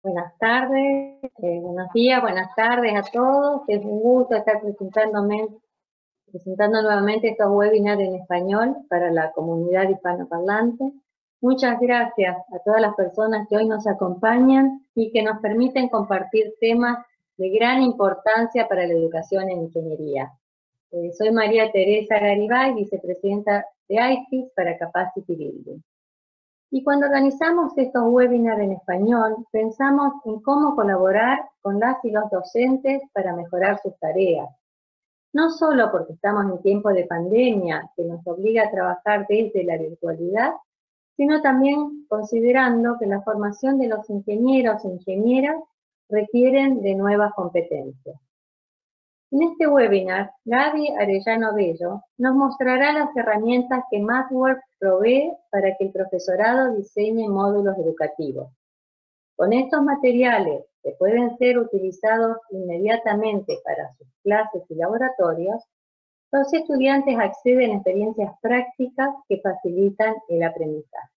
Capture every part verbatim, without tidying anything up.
Buenas tardes, eh, buenos días, buenas tardes a todos. Es un gusto estar presentándome, presentando nuevamente estos webinars en español para la comunidad hispanoparlante. Muchas gracias a todas las personas que hoy nos acompañan y que nos permiten compartir temas de gran importancia para la educación en ingeniería. Eh, soy María Teresa Garibay, vicepresidenta de I C I S para Capacity Building. Y cuando organizamos estos webinars en español, pensamos en cómo colaborar con las y los docentes para mejorar sus tareas. No solo porque estamos en tiempo de pandemia, que nos obliga a trabajar desde la virtualidad, sino también considerando que la formación de los ingenieros e ingenieras requieren de nuevas competencias. En este webinar, Gaby Arellano Bello nos mostrará las herramientas que MathWorks provee para que el profesorado diseñe módulos educativos. Con estos materiales, que pueden ser utilizados inmediatamente para sus clases y laboratorios, los estudiantes acceden a experiencias prácticas que facilitan el aprendizaje.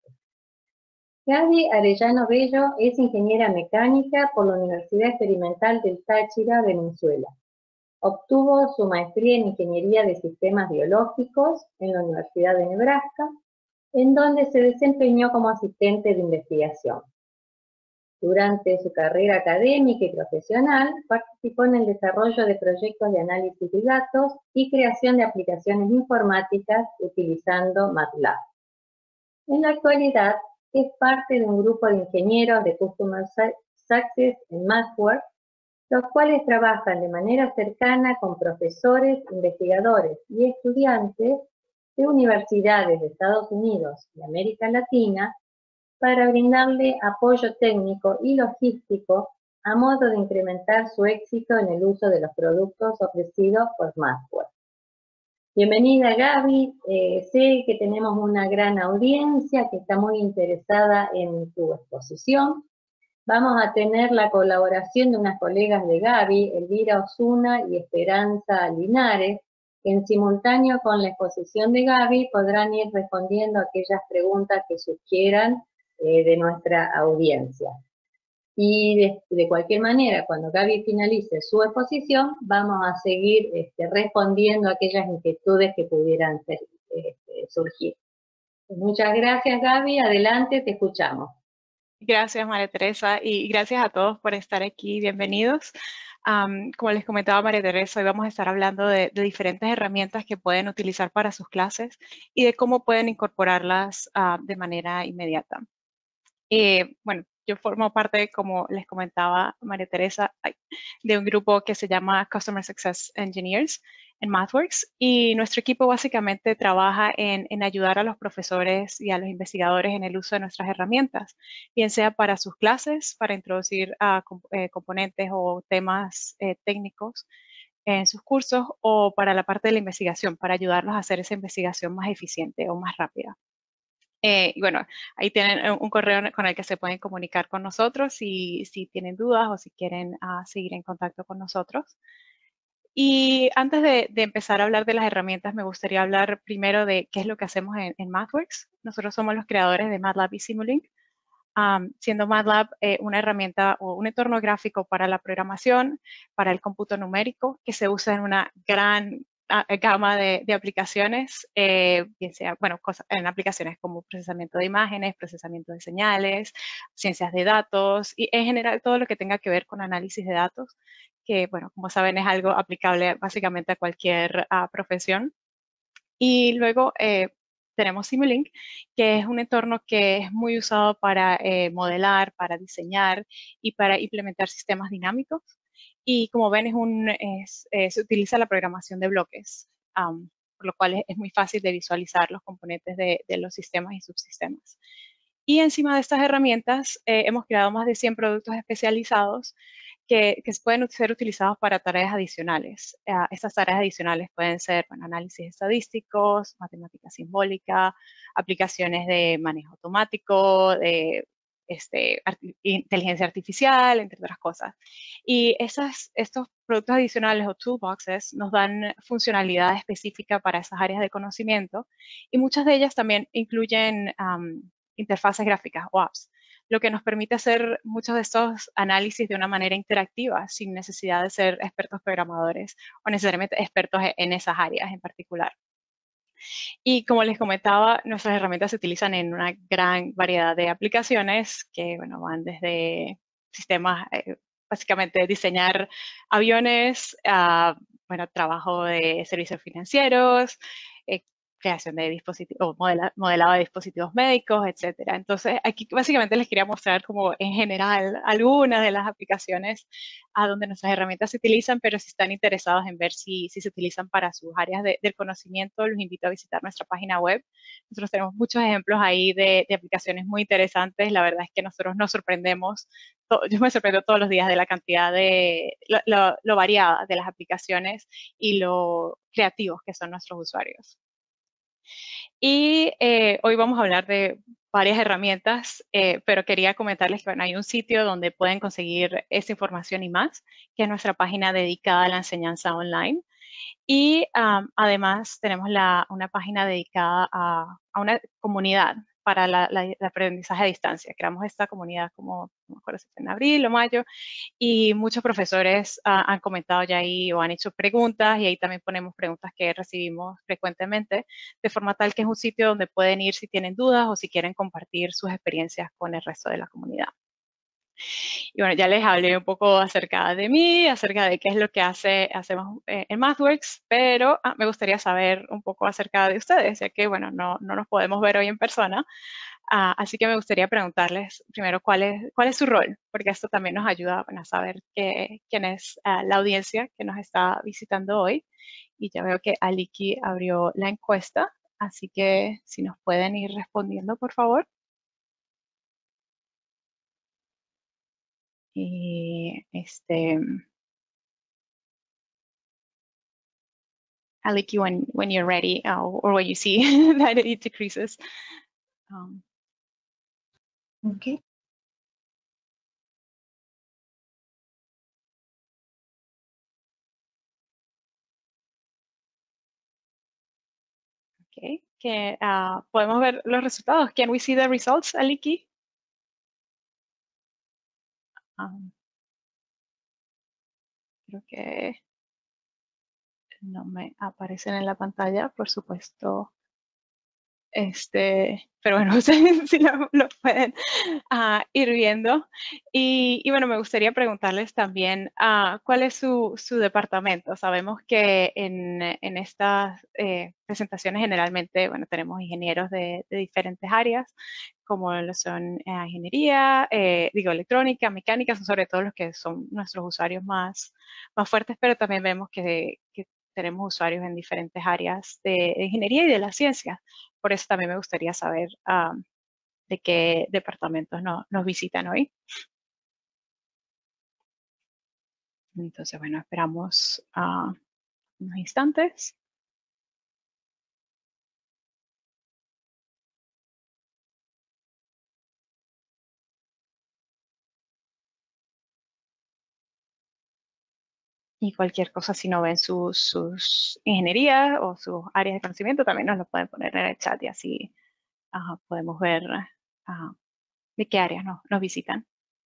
Gaby Arellano Bello es ingeniera mecánica por la Universidad Experimental del Táchira, Venezuela. Obtuvo su maestría en Ingeniería de Sistemas Biológicos en la Universidad de Nebraska, en donde se desempeñó como asistente de investigación. Durante su carrera académica y profesional, participó en el desarrollo de proyectos de análisis de datos y creación de aplicaciones informáticas utilizando MATLAB. En la actualidad, es parte de un grupo de ingenieros de Customer Success en MathWorks, los cuales trabajan de manera cercana con profesores, investigadores y estudiantes de universidades de Estados Unidos y América Latina para brindarle apoyo técnico y logístico a modo de incrementar su éxito en el uso de los productos ofrecidos por MathWorks. Bienvenida Gaby, eh, sé que tenemos una gran audiencia que está muy interesada en tu exposición. Vamos a tener la colaboración de unas colegas de Gaby, Elvira Osuna y Esperanza Linares, que en simultáneo con la exposición de Gaby podrán ir respondiendo a aquellas preguntas que sugieran eh, de nuestra audiencia. Y de, de cualquier manera, cuando Gaby finalice su exposición, vamos a seguir este, respondiendo a aquellas inquietudes que pudieran ser, este, surgir. Muchas gracias Gaby, adelante, te escuchamos. Gracias, María Teresa, y gracias a todos por estar aquí. Bienvenidos. Um, como les comentaba María Teresa, hoy vamos a estar hablando de, de diferentes herramientas que pueden utilizar para sus clases y de cómo pueden incorporarlas uh, de manera inmediata. Eh, bueno, yo formo parte, como les comentaba María Teresa, de un grupo que se llama Customer Success Engineers en MathWorks, y nuestro equipo básicamente trabaja en, en ayudar a los profesores y a los investigadores en el uso de nuestras herramientas, bien sea para sus clases, para introducir uh, comp eh, componentes o temas eh, técnicos en sus cursos, o para la parte de la investigación, para ayudarlos a hacer esa investigación más eficiente o más rápida. Eh, y bueno, ahí tienen un correo con el que se pueden comunicar con nosotros si, si tienen dudas o si quieren uh, seguir en contacto con nosotros. Y antes de, de empezar a hablar de las herramientas, me gustaría hablar primero de qué es lo que hacemos en, en MathWorks. Nosotros somos los creadores de MATLAB y Simulink, um, siendo MATLAB eh, una herramienta o un entorno gráfico para la programación, para el cómputo numérico, que se usa en una gran gama de, de aplicaciones, eh, bien sea, bueno, cosas, en aplicaciones como procesamiento de imágenes, procesamiento de señales, ciencias de datos y en general todo lo que tenga que ver con análisis de datos, que, bueno, como saben, es algo aplicable básicamente a cualquier uh, profesión. Y luego eh, tenemos Simulink, que es un entorno que es muy usado para eh, modelar, para diseñar y para implementar sistemas dinámicos. Y como ven, es un, es, eh, se utiliza la programación de bloques, um, por lo cual es, es muy fácil de visualizar los componentes de, de los sistemas y subsistemas. Y encima de estas herramientas eh, hemos creado más de cien productos especializados que, que pueden ser utilizados para tareas adicionales. Uh, estas tareas adicionales pueden ser, bueno, análisis estadísticos, matemática simbólica, aplicaciones de manejo automático, de este, arti inteligencia artificial, entre otras cosas. Y esas, estos productos adicionales o toolboxes nos dan funcionalidad específica para esas áreas de conocimiento, y muchas de ellas también incluyen um, interfaces gráficas o apps, lo que nos permite hacer muchos de estos análisis de una manera interactiva, sin necesidad de ser expertos programadores o necesariamente expertos en esas áreas en particular. Y como les comentaba, nuestras herramientas se utilizan en una gran variedad de aplicaciones que, bueno, van desde sistemas, eh, básicamente diseñar aviones, a, bueno, trabajo de servicios financieros, eh, creación de dispositivos, modela, modelado de dispositivos médicos, etcétera. Entonces, aquí básicamente les quería mostrar como en general algunas de las aplicaciones a donde nuestras herramientas se utilizan, pero si están interesados en ver si, si se utilizan para sus áreas de, del conocimiento, los invito a visitar nuestra página web. Nosotros tenemos muchos ejemplos ahí de, de aplicaciones muy interesantes. La verdad es que nosotros nos sorprendemos, yo me sorprendo todos los días de la cantidad de, lo, lo, lo variada de las aplicaciones y lo creativos que son nuestros usuarios. Y eh, hoy vamos a hablar de varias herramientas, eh, pero quería comentarles que bueno, hay un sitio donde pueden conseguir esa información y más, que es nuestra página dedicada a la enseñanza online. Y um, además tenemos la, una página dedicada a, a una comunidad para la, la, el aprendizaje a distancia. Creamos esta comunidad como, no me acuerdo si fue en abril o mayo, y muchos profesores uh, han comentado ya ahí o han hecho preguntas y ahí también ponemos preguntas que recibimos frecuentemente, de forma tal que es un sitio donde pueden ir si tienen dudas o si quieren compartir sus experiencias con el resto de la comunidad. Y bueno, ya les hablé un poco acerca de mí, acerca de qué es lo que hace, hacemos en MathWorks, pero ah, me gustaría saber un poco acerca de ustedes, ya que, bueno, no, no nos podemos ver hoy en persona. Ah, así que me gustaría preguntarles primero cuál es, cuál es su rol, porque esto también nos ayuda bueno, a saber qué, quién es uh, la audiencia que nos está visitando hoy. Y ya veo que Aliki abrió la encuesta, así que si nos pueden ir respondiendo, por favor. Y este, Aliki, when, when you're ready, uh, or when you see that it decreases. Um, okay. Okay, que uh, podemos ver los resultados. Can we see the results, Aliki? Um, creo que no me aparecen en la pantalla, por supuesto. Este, pero bueno, ustedes sí lo, lo pueden uh, ir viendo. Y, y, bueno, me gustaría preguntarles también uh, cuál es su, su departamento. Sabemos que en, en estas eh, presentaciones generalmente, bueno, tenemos ingenieros de, de diferentes áreas, como lo son eh, ingeniería, eh, digo, electrónica, mecánica, son sobre todo los que son nuestros usuarios más, más fuertes, pero también vemos que, que tenemos usuarios en diferentes áreas de, de ingeniería y de la ciencia. Por eso también me gustaría saber um, de qué departamentos no, nos visitan hoy. Entonces, bueno, esperamos uh, unos instantes. Y cualquier cosa, si no ven sus, sus ingenierías o sus áreas de conocimiento, también nos lo pueden poner en el chat y así uh, podemos ver uh, de qué áreas no, nos visitan.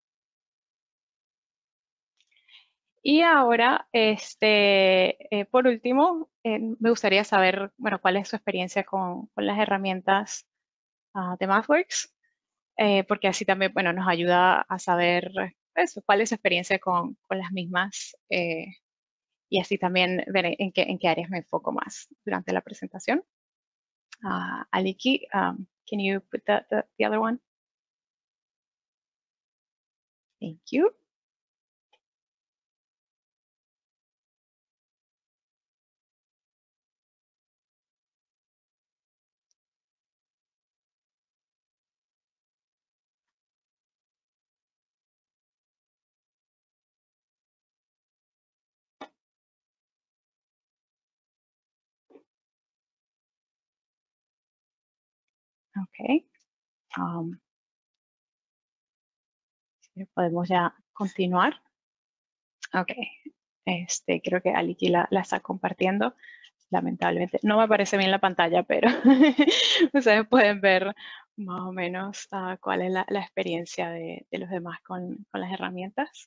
Y ahora, este, eh, por último, eh, me gustaría saber, bueno, cuál es su experiencia con, con las herramientas uh, de MathWorks, eh, porque así también, bueno, nos ayuda a saber eso, cuál es su experiencia con, con las mismas eh, y así también ver en qué, en qué áreas me enfoco más durante la presentación. Uh, Aliki, um, can you put the, the, the other one? Thank you. Ok. Um, podemos ya continuar. Ok. Este, creo que Aliki la, la está compartiendo. Lamentablemente no me aparece bien la pantalla, pero ustedes pueden ver más o menos uh, cuál es la, la experiencia de, de los demás con, con las herramientas.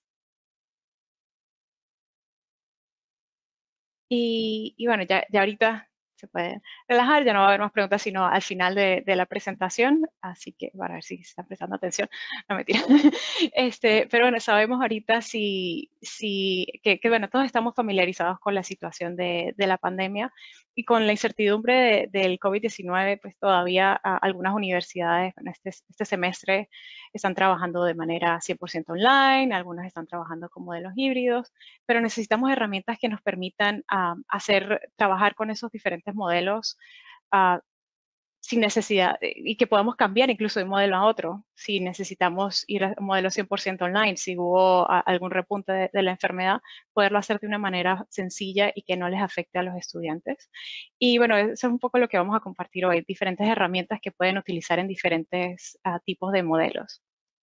Y, y bueno, ya, ya ahorita se puede relajar, ya no va a haber más preguntas sino al final de, de la presentación, así que para ver si están prestando atención, no mentira. Este, pero bueno, sabemos ahorita si, si que, que bueno, todos estamos familiarizados con la situación de, de la pandemia y con la incertidumbre de, del COVID diecinueve, pues todavía a, algunas universidades, bueno, este, este semestre están trabajando de manera cien por ciento online, algunas están trabajando con modelos híbridos, pero necesitamos herramientas que nos permitan uh, hacer, trabajar con esos diferentes modelos uh, sin necesidad, y que podamos cambiar incluso de un modelo a otro, si necesitamos ir a un modelo cien por ciento online, si hubo uh, algún repunte de, de la enfermedad, poderlo hacer de una manera sencilla y que no les afecte a los estudiantes. Y bueno, eso es un poco lo que vamos a compartir hoy, diferentes herramientas que pueden utilizar en diferentes uh, tipos de modelos.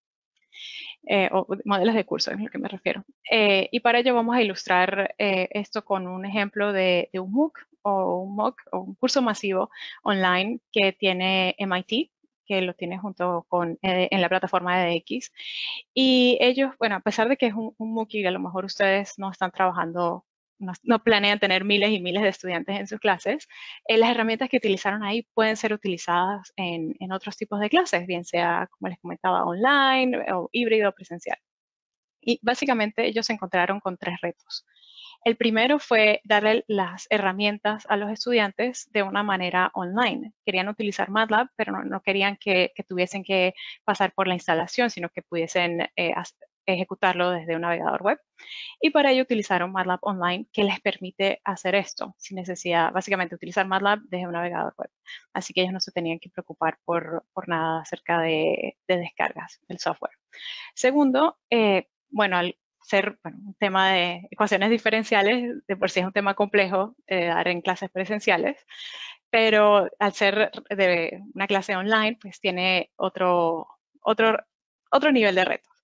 Eh, o modelos de curso, es a lo que me refiero. Eh, y para ello vamos a ilustrar eh, esto con un ejemplo de, de un MOOC o un MOOC o un curso masivo online que tiene M I T, que lo tiene junto con eh, en la plataforma de edX. Y ellos, bueno, a pesar de que es un, un MOOC y a lo mejor ustedes no están trabajando, no, no planean tener miles y miles de estudiantes en sus clases, eh, las herramientas que utilizaron ahí pueden ser utilizadas en, en otros tipos de clases, bien sea, como les comentaba, online o híbrido o presencial. Y básicamente ellos se encontraron con tres retos. El primero fue darle las herramientas a los estudiantes de una manera online. Querían utilizar MATLAB, pero no, no querían que, que tuviesen que pasar por la instalación, sino que pudiesen eh, ejecutarlo desde un navegador web. Y para ello utilizaron MATLAB Online, que les permite hacer esto, sin necesidad, básicamente, utilizar MATLAB desde un navegador web. Así que ellos no se tenían que preocupar por, por nada acerca de, de descargas del software. Segundo, eh, bueno, al ser bueno, un tema de ecuaciones diferenciales, de por sí es un tema complejo de dar en clases presenciales, pero al ser de una clase online, pues tiene otro, otro, otro nivel de reto.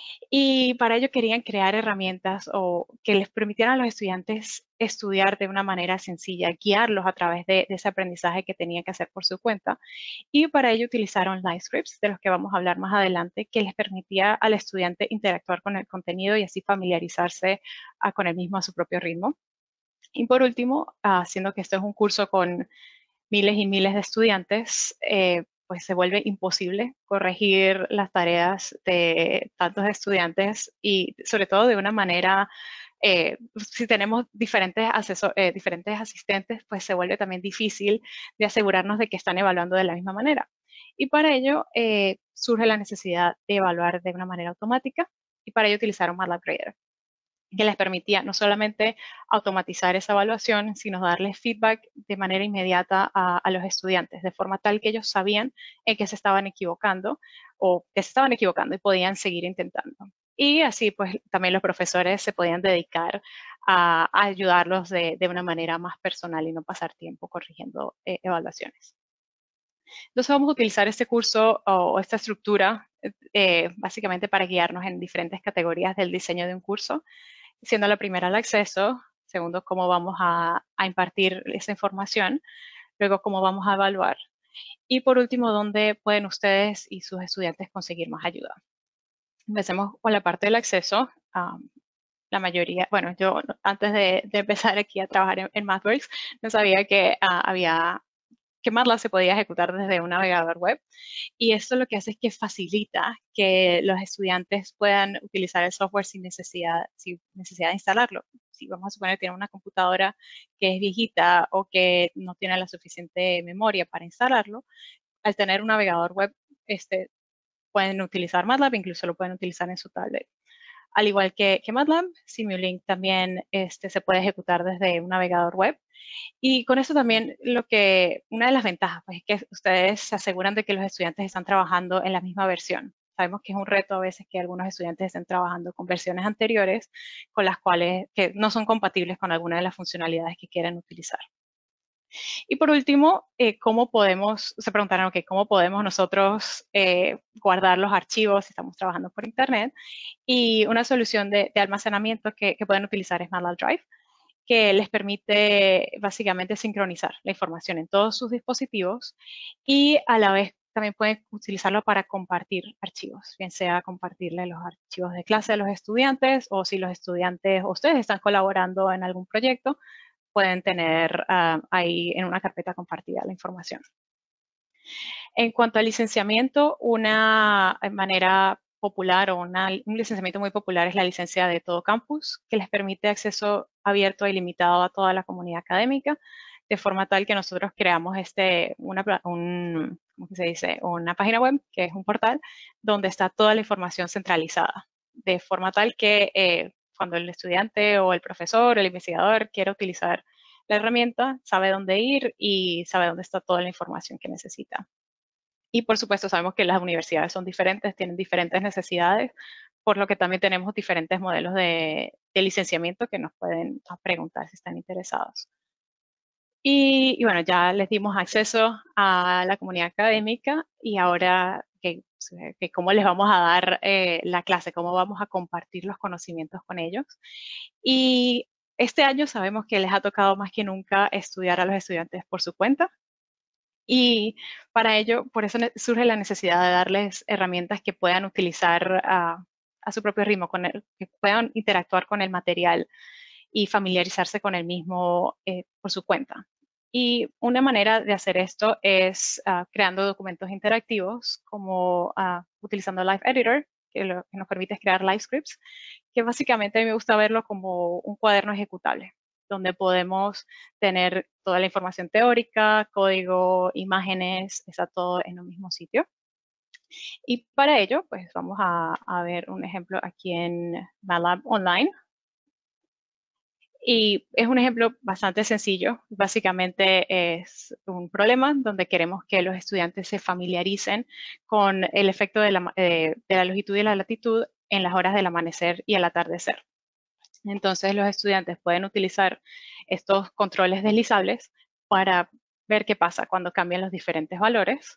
Y para ello querían crear herramientas o que les permitieran a los estudiantes estudiar de una manera sencilla, guiarlos a través de, de ese aprendizaje que tenían que hacer por su cuenta. Y para ello utilizaron LiveScripts, de los que vamos a hablar más adelante, que les permitía al estudiante interactuar con el contenido y así familiarizarse uh, con el mismo a su propio ritmo. Y por último, uh, siendo que esto es un curso con miles y miles de estudiantes, eh, pues se vuelve imposible corregir las tareas de tantos estudiantes y sobre todo de una manera, eh, si tenemos diferentes, asesor, eh, diferentes asistentes, pues se vuelve también difícil de asegurarnos de que están evaluando de la misma manera. Y para ello eh, surge la necesidad de evaluar de una manera automática y para ello utilizaron MATLAB Grader, que les permitía no solamente automatizar esa evaluación, sino darles feedback de manera inmediata a, a los estudiantes, de forma tal que ellos sabían en qué se estaban equivocando o que se estaban equivocando y podían seguir intentando. Y así, pues, también los profesores se podían dedicar a, a ayudarlos de, de, una manera más personal y no pasar tiempo corrigiendo eh, evaluaciones. Entonces vamos a utilizar este curso o esta estructura eh, básicamente para guiarnos en diferentes categorías del diseño de un curso, siendo la primera el acceso, segundo cómo vamos a, a impartir esa información, luego cómo vamos a evaluar y por último dónde pueden ustedes y sus estudiantes conseguir más ayuda. Empecemos con la parte del acceso. Um, la mayoría, bueno, yo antes de, de empezar aquí a trabajar en, en MathWorks no sabía que uh, había que MATLAB se podía ejecutar desde un navegador web y esto lo que hace es que facilita que los estudiantes puedan utilizar el software sin necesidad, sin necesidad de instalarlo. Si vamos a suponer que tienen una computadora que es viejita o que no tiene la suficiente memoria para instalarlo, al tener un navegador web este, pueden utilizar MATLAB, incluso lo pueden utilizar en su tablet. Al igual que, que MATLAB, Simulink también este, se puede ejecutar desde un navegador web. Y con eso también lo que, una de las ventajas pues, es que ustedes se aseguran de que los estudiantes están trabajando en la misma versión. Sabemos que es un reto a veces que algunos estudiantes estén trabajando con versiones anteriores con las cuales que no son compatibles con alguna de las funcionalidades que quieren utilizar. Y por último, eh, ¿cómo podemos, se preguntarán, ok, ¿cómo podemos nosotros eh, guardar los archivos si estamos trabajando por internet? Y una solución de, de almacenamiento que, que pueden utilizar es MATLAB Drive, que les permite básicamente sincronizar la información en todos sus dispositivos y a la vez también pueden utilizarlo para compartir archivos, bien sea compartirle los archivos de clase a los estudiantes, o si los estudiantes o ustedes están colaborando en algún proyecto, pueden tener uh, ahí en una carpeta compartida la información. En cuanto al licenciamiento, una manera popular o una, un licenciamiento muy popular es la licencia de todo campus, que les permite acceso abierto e ilimitado a toda la comunidad académica, de forma tal que nosotros creamos este, una, un, ¿cómo se dice? Una página web, que es un portal, donde está toda la información centralizada, de forma tal que eh, cuando el estudiante o el profesor o el investigador quiera utilizar la herramienta, sabe dónde ir y sabe dónde está toda la información que necesita. Y por supuesto sabemos que las universidades son diferentes, tienen diferentes necesidades, por lo que también tenemos diferentes modelos de, de licenciamiento que nos pueden preguntar si están interesados. Y, y, bueno, ya les dimos acceso a la comunidad académica y ahora que, que cómo les vamos a dar eh, la clase, cómo vamos a compartir los conocimientos con ellos. Y este año sabemos que les ha tocado más que nunca estudiar a los estudiantes por su cuenta. Y para ello, por eso surge la necesidad de darles herramientas que puedan utilizar a, a su propio ritmo, con el, que puedan interactuar con el material y familiarizarse con el mismo eh, por su cuenta. Y una manera de hacer esto es uh, creando documentos interactivos, como uh, utilizando Live Editor, que, lo, que nos permite crear live scripts, que básicamente a mí me gusta verlo como un cuaderno ejecutable, donde podemos tener toda la información teórica, código, imágenes, está todo en un mismo sitio. Y para ello, pues vamos a, a ver un ejemplo aquí en MATLAB Online. Y es un ejemplo bastante sencillo. Básicamente es un problema donde queremos que los estudiantes se familiaricen con el efecto de la, eh, de la longitud y la latitud en las horas del amanecer y el atardecer. Entonces los estudiantes pueden utilizar estos controles deslizables para ver qué pasa cuando cambian los diferentes valores.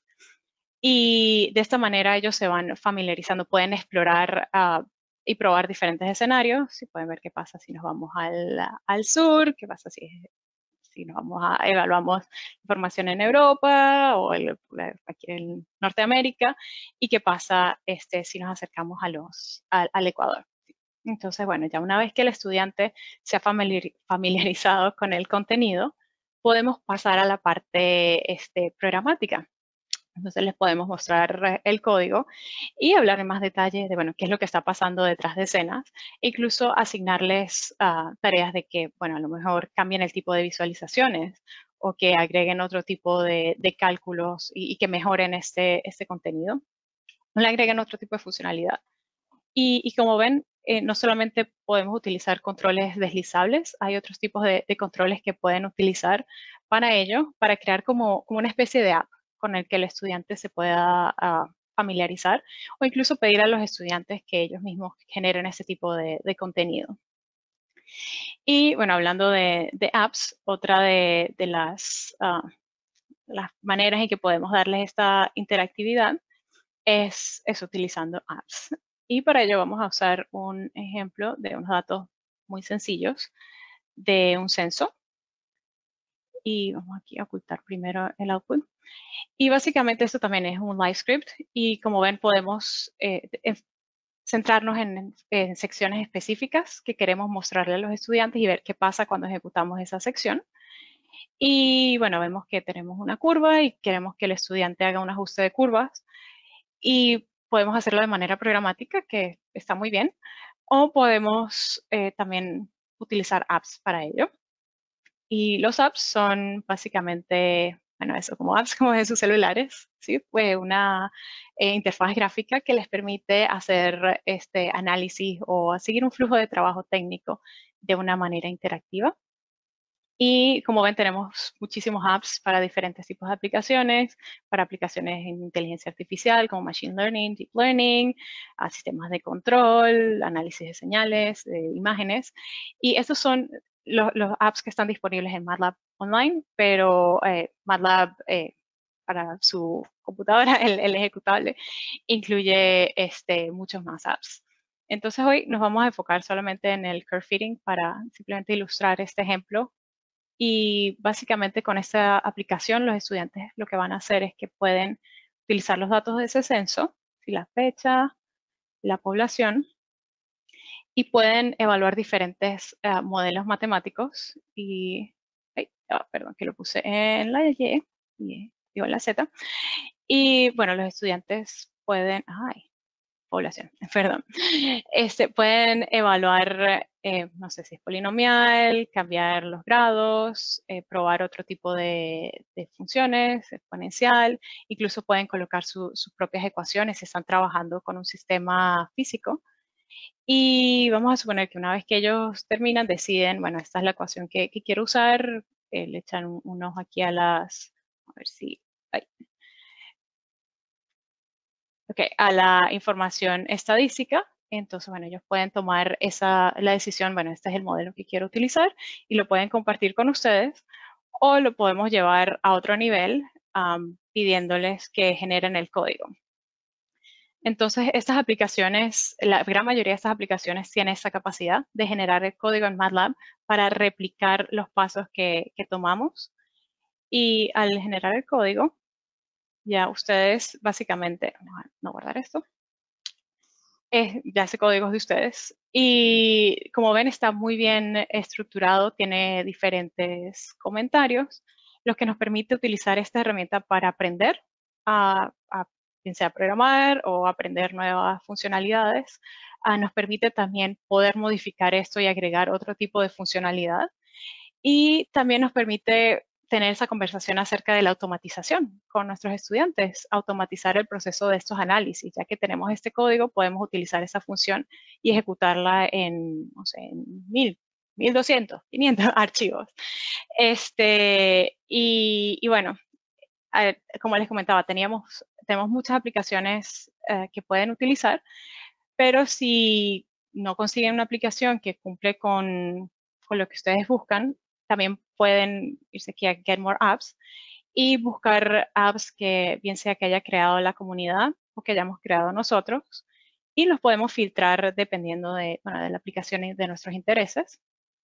Y de esta manera ellos se van familiarizando, pueden explorar uh, y probar diferentes escenarios. Y pueden ver qué pasa si nos vamos al, al sur, qué pasa si, si nos vamos a evaluamos información en Europa o el, aquí en Norteamérica, y qué pasa este, si nos acercamos a los, al, al Ecuador. Entonces, bueno, ya una vez que el estudiante se ha familiarizado con el contenido, podemos pasar a la parte este, programática. Entonces les podemos mostrar el código y hablar en más detalle de, bueno, qué es lo que está pasando detrás de escenas, e incluso asignarles uh, tareas de que, bueno, a lo mejor cambien el tipo de visualizaciones o que agreguen otro tipo de, de cálculos y, y que mejoren este, este contenido, o le agreguen otro tipo de funcionalidad. Y, y como ven, eh, no solamente podemos utilizar controles deslizables, hay otros tipos de, de controles que pueden utilizar para ello, para crear como, como una especie de app con el que el estudiante se pueda uh, familiarizar, o incluso pedir a los estudiantes que ellos mismos generen ese tipo de, de contenido. Y bueno, hablando de, de apps, otra de, de las, uh, las maneras en que podemos darles esta interactividad es, es utilizando apps. Y para ello vamos a usar un ejemplo de unos datos muy sencillos de un censo. Y vamos aquí a ocultar primero el output. Y básicamente esto también es un live script. Y como ven, podemos eh, centrarnos en, en secciones específicas que queremos mostrarle a los estudiantes y ver qué pasa cuando ejecutamos esa sección. Y bueno, vemos que tenemos una curva y queremos que el estudiante haga un ajuste de curvas. Y podemos hacerlo de manera programática, que está muy bien, o podemos eh, también utilizar apps para ello. Y los apps son básicamente, bueno, eso, como apps como de sus celulares, ¿sí? Pues una eh, interfaz gráfica que les permite hacer este análisis o seguir un flujo de trabajo técnico de una manera interactiva. Y como ven, tenemos muchísimos apps para diferentes tipos de aplicaciones, para aplicaciones en inteligencia artificial como Machine Learning, Deep Learning, a sistemas de control, análisis de señales, de imágenes. Y estos son los, los apps que están disponibles en MATLAB Online, pero eh, MATLAB eh, para su computadora, el, el ejecutable, incluye este, muchos más apps. Entonces hoy nos vamos a enfocar solamente en el curve fitting para simplemente ilustrar este ejemplo. Y básicamente con esta aplicación los estudiantes lo que van a hacer es que pueden utilizar los datos de ese censo, la fecha, la población, y pueden evaluar diferentes uh, modelos matemáticos y, ay, oh, perdón, que lo puse en la Y, y digo en la Z, y bueno, los estudiantes pueden, ay, población, perdón, este, pueden evaluar, eh, no sé si es polinomial, cambiar los grados, eh, probar otro tipo de, de funciones, exponencial, incluso pueden colocar su, sus propias ecuaciones si están trabajando con un sistema físico. Y vamos a suponer que una vez que ellos terminan, deciden, bueno, esta es la ecuación que, que quiero usar, eh, le echan un, un ojo aquí a las, a ver si, ay. Ok, a la información estadística. Entonces, bueno, ellos pueden tomar esa, la decisión, bueno, este es el modelo que quiero utilizar y lo pueden compartir con ustedes o lo podemos llevar a otro nivel um, pidiéndoles que generen el código. Entonces, estas aplicaciones, la gran mayoría de estas aplicaciones tienen esa capacidad de generar el código en MATLAB para replicar los pasos que, que tomamos. Y al generar el código, ya ustedes básicamente, vamos a no guardar esto, eh, ya ese código es de ustedes. Y como ven, está muy bien estructurado, tiene diferentes comentarios, lo que nos permite utilizar esta herramienta para aprender a, a bien sea programar o aprender nuevas funcionalidades. Uh, nos permite también poder modificar esto y agregar otro tipo de funcionalidad. Y también nos permite tener esa conversación acerca de la automatización con nuestros estudiantes, automatizar el proceso de estos análisis. Ya que tenemos este código, podemos utilizar esa función y ejecutarla en, no sé, en mil, mil doscientos, quinientos archivos. Este, y, y bueno, eh, como les comentaba, teníamos, tenemos muchas aplicaciones eh, que pueden utilizar, pero si no consiguen una aplicación que cumple con, con lo que ustedes buscan, también pueden irse aquí a Get More Apps y buscar apps que bien sea que haya creado la comunidad o que hayamos creado nosotros y los podemos filtrar dependiendo de, bueno, de la aplicación y de nuestros intereses.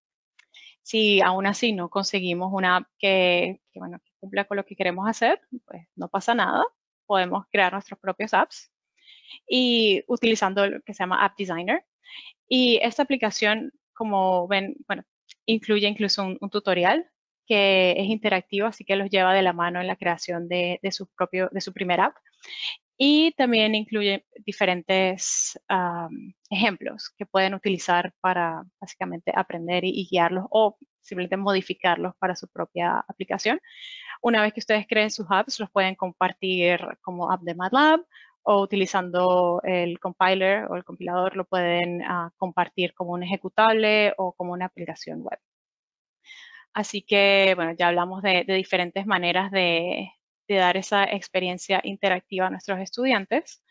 Si aún así no conseguimos una app que, que, bueno, que cumpla con lo que queremos hacer, pues no pasa nada. Podemos crear nuestros propios apps y utilizando lo que se llama App Designer. Y esta aplicación, como ven, bueno, incluye incluso un, un tutorial que es interactivo, así que los lleva de la mano en la creación de, de, su, propio, de su primer app. Y también incluye diferentes um, ejemplos que pueden utilizar para básicamente aprender y, y guiarlos o simplemente modificarlos para su propia aplicación. Una vez que ustedes creen sus apps, los pueden compartir como app de MATLAB o utilizando el compiler o el compilador lo pueden uh, compartir como un ejecutable o como una aplicación web. Así que, bueno, ya hablamos de, de diferentes maneras de, de dar esa experiencia interactiva a nuestros estudiantes.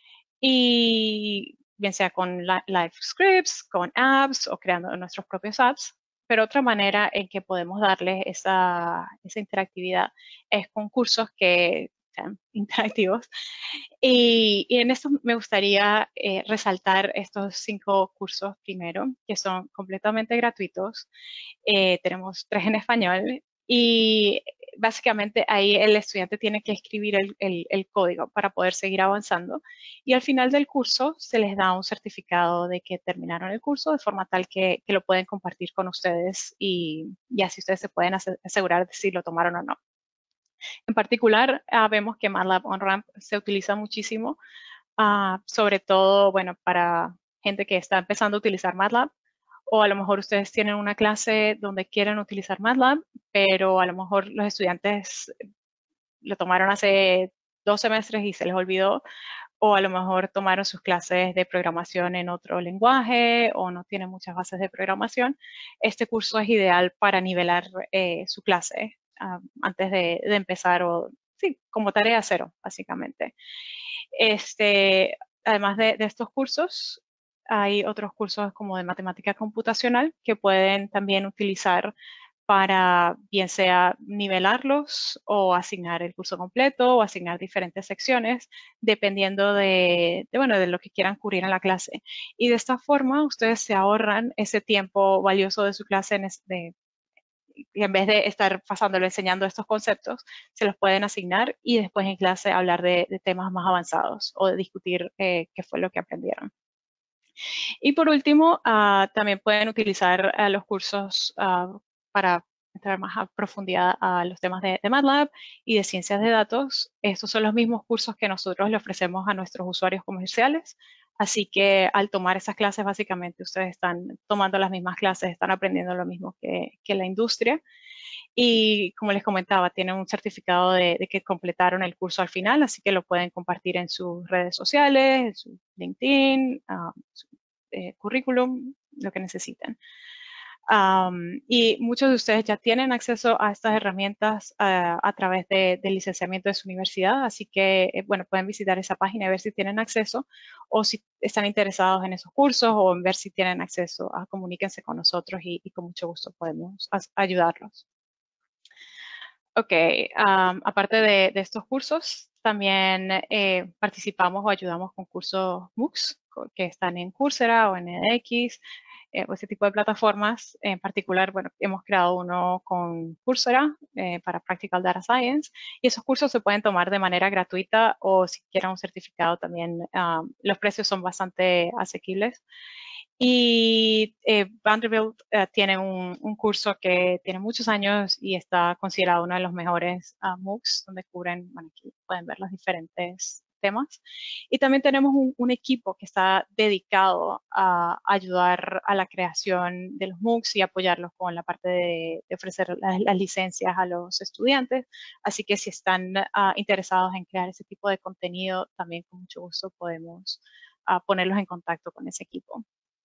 Y bien sea con live scripts, con apps o creando nuestros propios apps. Pero otra manera en que podemos darles esa, esa interactividad es con cursos que sean interactivos. Y, y en esto me gustaría eh, resaltar estos cinco cursos primero, que son completamente gratuitos. Eh, tenemos tres en español y básicamente ahí el estudiante tiene que escribir el, el, el código para poder seguir avanzando y al final del curso se les da un certificado de que terminaron el curso de forma tal que, que lo pueden compartir con ustedes y, y así ustedes se pueden asegurar de si lo tomaron o no. En particular, uh, vemos que MATLAB OnRamp se utiliza muchísimo, uh, sobre todo, bueno, para gente que está empezando a utilizar MATLAB, o a lo mejor ustedes tienen una clase donde quieren utilizar MATLAB, pero a lo mejor los estudiantes lo tomaron hace dos semestres y se les olvidó, o a lo mejor tomaron sus clases de programación en otro lenguaje o no tienen muchas bases de programación. Este curso es ideal para nivelar eh, su clase uh, antes de, de empezar o, sí, como tarea cero, básicamente. Este, además de, de estos cursos, hay otros cursos como de matemática computacional que pueden también utilizar para bien sea nivelarlos o asignar el curso completo o asignar diferentes secciones dependiendo de, de, bueno, de lo que quieran cubrir en la clase. Y de esta forma ustedes se ahorran ese tiempo valioso de su clase en este, y en vez de estar pasándolo enseñando estos conceptos, se los pueden asignar y después en clase hablar de, de temas más avanzados o de discutir eh, qué fue lo que aprendieron. Y por último, uh, también pueden utilizar uh, los cursos uh, para entrar más a profundidad a los temas de, de MATLAB y de ciencias de datos. Estos son los mismos cursos que nosotros le ofrecemos a nuestros usuarios comerciales. Así que al tomar esas clases, básicamente ustedes están tomando las mismas clases, están aprendiendo lo mismo que, que la industria. Y como les comentaba, tienen un certificado de, de que completaron el curso al final, así que lo pueden compartir en sus redes sociales, en su LinkedIn, uh, su eh, currículum, lo que necesiten. Um, y muchos de ustedes ya tienen acceso a estas herramientas uh, a través de, del licenciamiento de su universidad, así que, eh, bueno, pueden visitar esa página y ver si tienen acceso o si están interesados en esos cursos o en ver si tienen acceso, a comuníquense con nosotros y, y con mucho gusto podemos ayudarlos. Ok, um, aparte de, de estos cursos, también eh, participamos o ayudamos con cursos MOOCs que están en Coursera o en edX, eh, o ese tipo de plataformas. En particular, bueno, hemos creado uno con Coursera eh, para Practical Data Science y esos cursos se pueden tomar de manera gratuita o si quieren un certificado también. Um, los precios son bastante asequibles. Y eh, Vanderbilt eh, tiene un, un curso que tiene muchos años y está considerado uno de los mejores uh, MOOCs, donde cubren, bueno, aquí pueden ver los diferentes temas. Y también tenemos un, un equipo que está dedicado a ayudar a la creación de los MOOCs y apoyarlos con la parte de, de ofrecer las, las licencias a los estudiantes. Así que si están uh, interesados en crear ese tipo de contenido, también con mucho gusto podemos uh, ponerlos en contacto con ese equipo.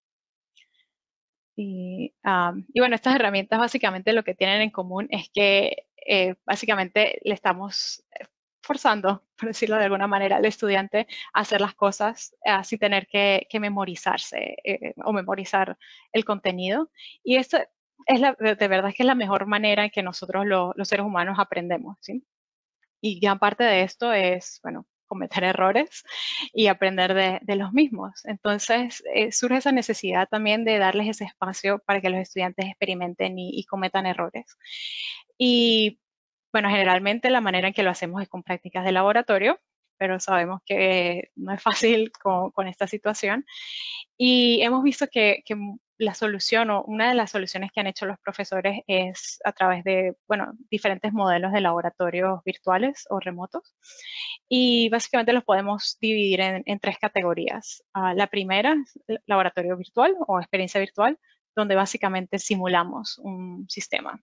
Y, um, y bueno, estas herramientas básicamente lo que tienen en común es que eh, básicamente le estamos forzando, por decirlo de alguna manera, al estudiante a hacer las cosas eh, sin tener que, que memorizarse eh, o memorizar el contenido. Y esto es la, de verdad que es la mejor manera en que nosotros lo, los seres humanos aprendemos, ¿sí? Y gran parte de esto es, bueno, cometer errores y aprender de, de los mismos. Entonces, eh, surge esa necesidad también de darles ese espacio para que los estudiantes experimenten y, y cometan errores. Y, bueno, generalmente la manera en que lo hacemos es con prácticas de laboratorio, pero sabemos que no es fácil con, con esta situación. Y hemos visto que, que la solución o una de las soluciones que han hecho los profesores es a través de, bueno, diferentes modelos de laboratorios virtuales o remotos. Y básicamente los podemos dividir en, en tres categorías. Uh, la primera es laboratorio virtual o experiencia virtual, donde básicamente simulamos un sistema.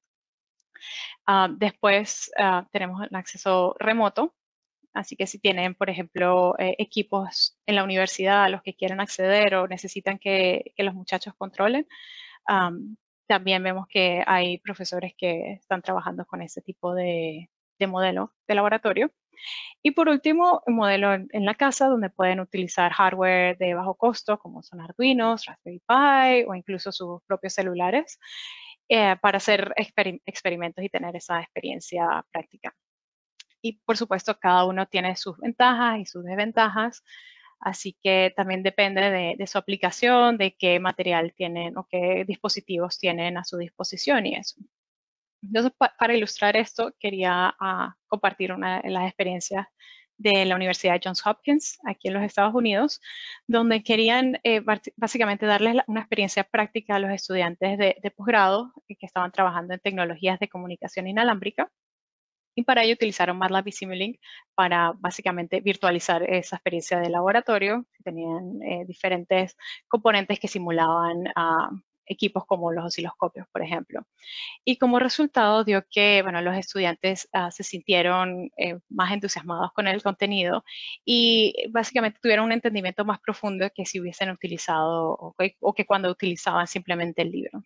Uh, después uh, tenemos el acceso remoto. Así que si tienen, por ejemplo, eh, equipos en la universidad a los que quieren acceder o necesitan que, que los muchachos controlen, um, también vemos que hay profesores que están trabajando con ese tipo de, de modelo de laboratorio. Y por último, un modelo en, en la casa donde pueden utilizar hardware de bajo costo, como son Arduinos, Raspberry Pi o incluso sus propios celulares, eh, para hacer exper experimentos y tener esa experiencia práctica. Y por supuesto, cada uno tiene sus ventajas y sus desventajas, así que también depende de, de su aplicación, de qué material tienen o qué dispositivos tienen a su disposición y eso. Entonces, pa para ilustrar esto, quería uh, compartir una de las experiencias de la Universidad de Johns Hopkins, aquí en los Estados Unidos, donde querían eh, básicamente darles una experiencia práctica a los estudiantes de, de posgrado que estaban trabajando en tecnologías de comunicación inalámbrica. Y para ello utilizaron MATLAB y Simulink para básicamente virtualizar esa experiencia de laboratorio. Tenían eh, diferentes componentes que simulaban uh, equipos como los osciloscopios, por ejemplo. Y como resultado dio que, bueno, los estudiantes uh, se sintieron eh, más entusiasmados con el contenido y básicamente tuvieron un entendimiento más profundo que si hubiesen utilizado o que, o que cuando utilizaban simplemente el libro.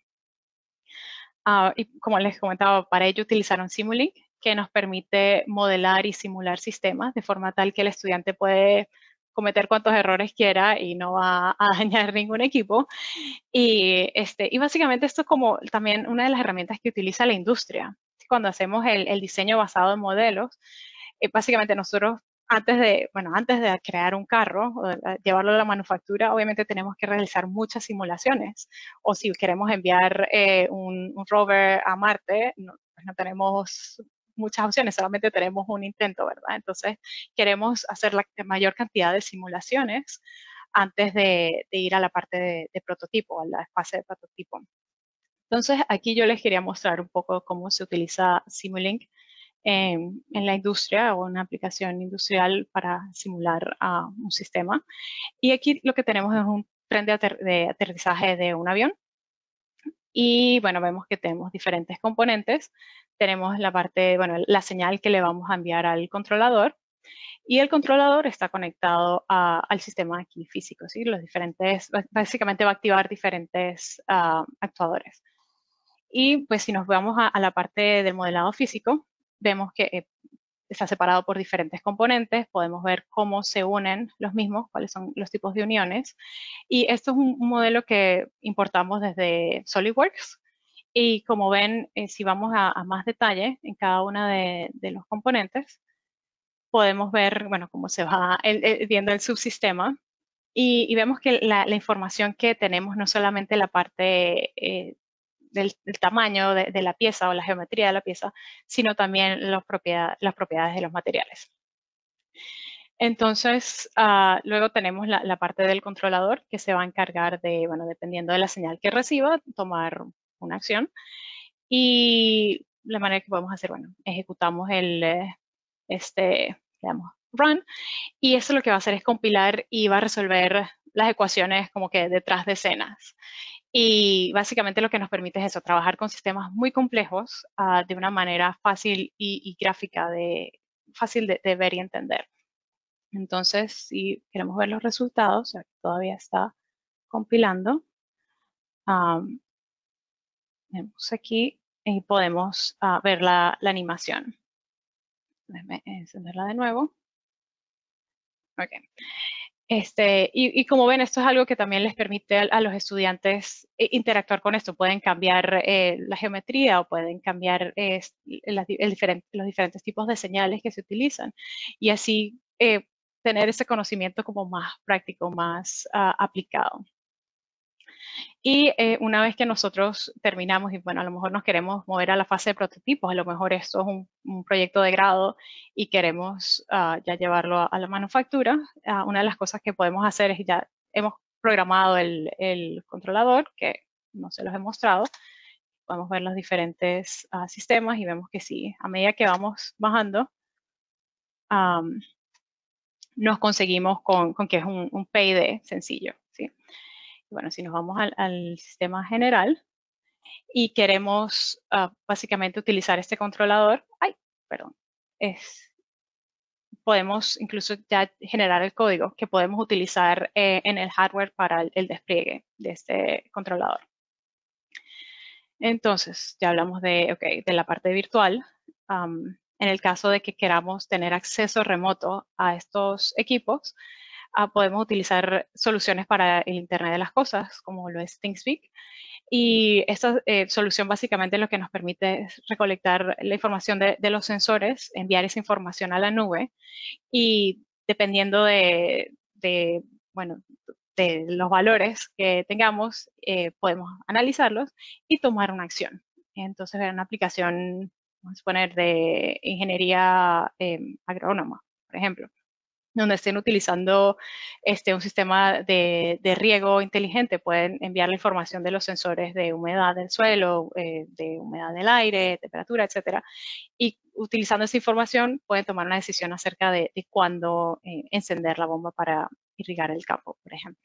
Uh, y como les comentaba, para ello utilizaron Simulink, que nos permite modelar y simular sistemas de forma tal que el estudiante puede cometer cuantos errores quiera y no va a dañar ningún equipo. Y, este, y básicamente esto es como también una de las herramientas que utiliza la industria. Cuando hacemos el, el diseño basado en modelos, eh, básicamente nosotros antes de, bueno, antes de crear un carro o de llevarlo a la manufactura, obviamente tenemos que realizar muchas simulaciones. O si queremos enviar eh, un, un rover a Marte, no, pues no tenemos muchas opciones, solamente tenemos un intento, ¿verdad? Entonces, queremos hacer la mayor cantidad de simulaciones antes de, de ir a la parte de, de prototipo, a la fase de prototipo. Entonces, aquí yo les quería mostrar un poco cómo se utiliza Simulink en, en la industria o una aplicación industrial para simular uh, un sistema. Y aquí lo que tenemos es un tren de, ater de aterrizaje de un avión. Y bueno, vemos que tenemos diferentes componentes. Tenemos la parte, bueno, la señal que le vamos a enviar al controlador. Y el controlador está conectado a, al sistema aquí físico, ¿sí? Los diferentes, básicamente va a activar diferentes uh, actuadores. Y pues si nos vamos a, a la parte del modelado físico, vemos que eh, está separado por diferentes componentes, podemos ver cómo se unen los mismos, cuáles son los tipos de uniones. Y esto es un, un modelo que importamos desde SolidWorks. Y como ven, eh, si vamos a, a más detalle en cada uno de, de los componentes, podemos ver, bueno, cómo se va el, el, viendo el subsistema. Y, y vemos que la, la información que tenemos, no solamente la parte eh, del, del tamaño de, de la pieza o la geometría de la pieza, sino también los propiedad, las propiedades de los materiales. Entonces, uh, luego tenemos la, la parte del controlador que se va a encargar de, bueno, dependiendo de la señal que reciba, tomar una acción. Y la manera que podemos hacer, bueno, ejecutamos el, este, digamos, run, y eso lo que va a hacer es compilar y va a resolver las ecuaciones como que detrás de escenas. Y básicamente lo que nos permite es eso, trabajar con sistemas muy complejos uh, de una manera fácil y, y gráfica, de, fácil de, de ver y entender. Entonces, si queremos ver los resultados, aquí todavía está compilando. Um, vemos aquí y podemos uh, ver la, la animación. Déjame encenderla de nuevo. Ok. Este, y, y como ven, esto es algo que también les permite a, a los estudiantes interactuar con esto. Pueden cambiar eh, la geometría o pueden cambiar eh, las, el diferente, los diferentes tipos de señales que se utilizan. Y así eh, tener ese conocimiento como más práctico, más uh, aplicado. Y eh, una vez que nosotros terminamos y bueno, a lo mejor nos queremos mover a la fase de prototipos, a lo mejor esto es un, un proyecto de grado y queremos uh, ya llevarlo a, a la manufactura, uh, una de las cosas que podemos hacer es ya hemos programado el, el controlador, que no se los he mostrado. Podemos ver los diferentes uh, sistemas y vemos que sí, a medida que vamos bajando, um, nos conseguimos con, con que es un, un P I D sencillo, ¿sí? Bueno, si nos vamos al, al sistema general y queremos uh, básicamente utilizar este controlador, ay, perdón, es, podemos incluso ya generar el código que podemos utilizar eh, en el hardware para el, el despliegue de este controlador. Entonces, ya hablamos de, okay, de la parte virtual. Um, en el caso de que queramos tener acceso remoto a estos equipos, Uh, podemos utilizar soluciones para el Internet de las Cosas, como lo es ThingSpeak. Y esta eh, solución básicamente lo que nos permite es recolectar la información de, de los sensores, enviar esa información a la nube y dependiendo de, de, bueno, de los valores que tengamos, eh, podemos analizarlos y tomar una acción. Entonces, una aplicación, vamos a poner, de ingeniería eh, agrónoma, por ejemplo, donde estén utilizando este, un sistema de, de riego inteligente, pueden enviar la información de los sensores de humedad del suelo, eh, de humedad del aire, temperatura, etcétera. Y utilizando esa información pueden tomar una decisión acerca de, de cuándo eh, encender la bomba para irrigar el campo, por ejemplo.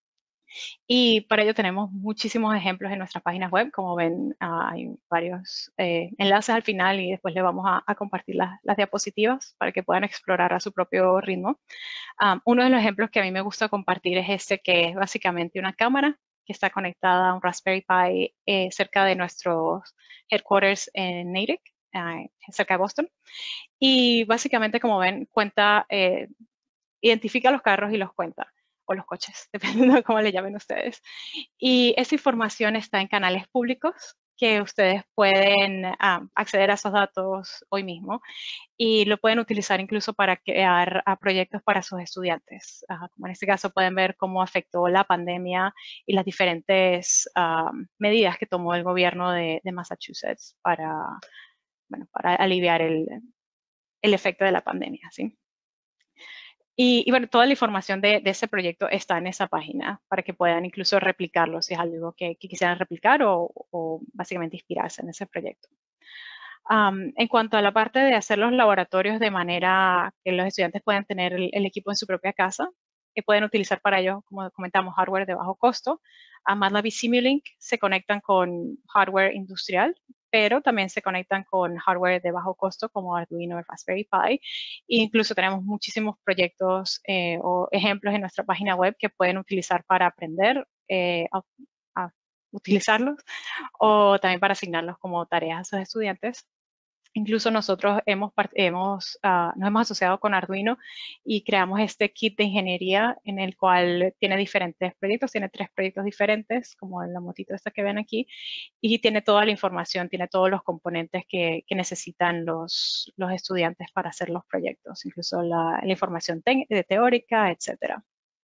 Y para ello tenemos muchísimos ejemplos en nuestras páginas web. Como ven, uh, hay varios eh, enlaces al final y después les vamos a, a compartir las, las diapositivas para que puedan explorar a su propio ritmo. Um, uno de los ejemplos que a mí me gusta compartir es este, que es básicamente una cámara que está conectada a un Raspberry Pi eh, cerca de nuestros headquarters en Natick, uh, cerca de Boston. Y básicamente, como ven, cuenta, eh, identifica los carros y los cuenta, o los coches, dependiendo de cómo le llamen ustedes. Y esa información está en canales públicos que ustedes pueden uh, acceder a esos datos hoy mismo y lo pueden utilizar incluso para crear uh, proyectos para sus estudiantes. Uh, como en este caso pueden ver cómo afectó la pandemia y las diferentes uh, medidas que tomó el gobierno de, de Massachusetts para, bueno, para aliviar el, el efecto de la pandemia, ¿sí? Y, y bueno, toda la información de, de ese proyecto está en esa página para que puedan incluso replicarlo si es algo que, que quisieran replicar o, o básicamente inspirarse en ese proyecto. Um, en cuanto a la parte de hacer los laboratorios de manera que los estudiantes puedan tener el, el equipo en su propia casa, que pueden utilizar para ello, como comentamos, hardware de bajo costo. A MATLAB y Simulink se conectan con hardware industrial, pero también se conectan con hardware de bajo costo como Arduino o Raspberry Pi. E incluso tenemos muchísimos proyectos eh, o ejemplos en nuestra página web que pueden utilizar para aprender eh, a, a utilizarlos o también para asignarlos como tareas a sus estudiantes. Incluso nosotros hemos, hemos, uh, nos hemos asociado con Arduino y creamos este kit de ingeniería en el cual tiene diferentes proyectos, tiene tres proyectos diferentes, como la motito esta que ven aquí, y tiene toda la información, tiene todos los componentes que, que necesitan los, los estudiantes para hacer los proyectos, incluso la, la información te teórica, etcétera.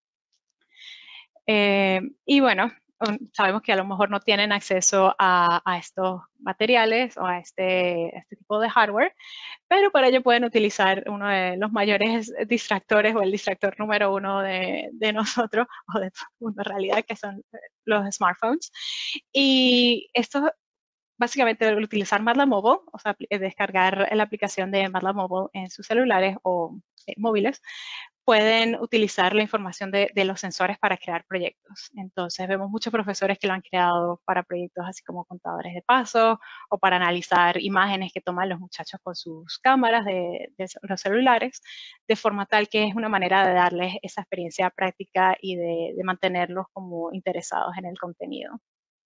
Eh, y bueno, sabemos que a lo mejor no tienen acceso a, a estos materiales o a este, este tipo de hardware, pero para ello pueden utilizar uno de los mayores distractores o el distractor número uno de, de nosotros, o de en realidad, que son los smartphones. Y esto básicamente utilizar MATLAB Mobile, o sea, descargar la aplicación de MATLAB Mobile en sus celulares o eh, móviles, pueden utilizar la información de, de los sensores para crear proyectos. Entonces, vemos muchos profesores que lo han creado para proyectos así como contadores de pasos o para analizar imágenes que toman los muchachos con sus cámaras de, de los celulares, de forma tal que es una manera de darles esa experiencia práctica y de, de mantenerlos como interesados en el contenido.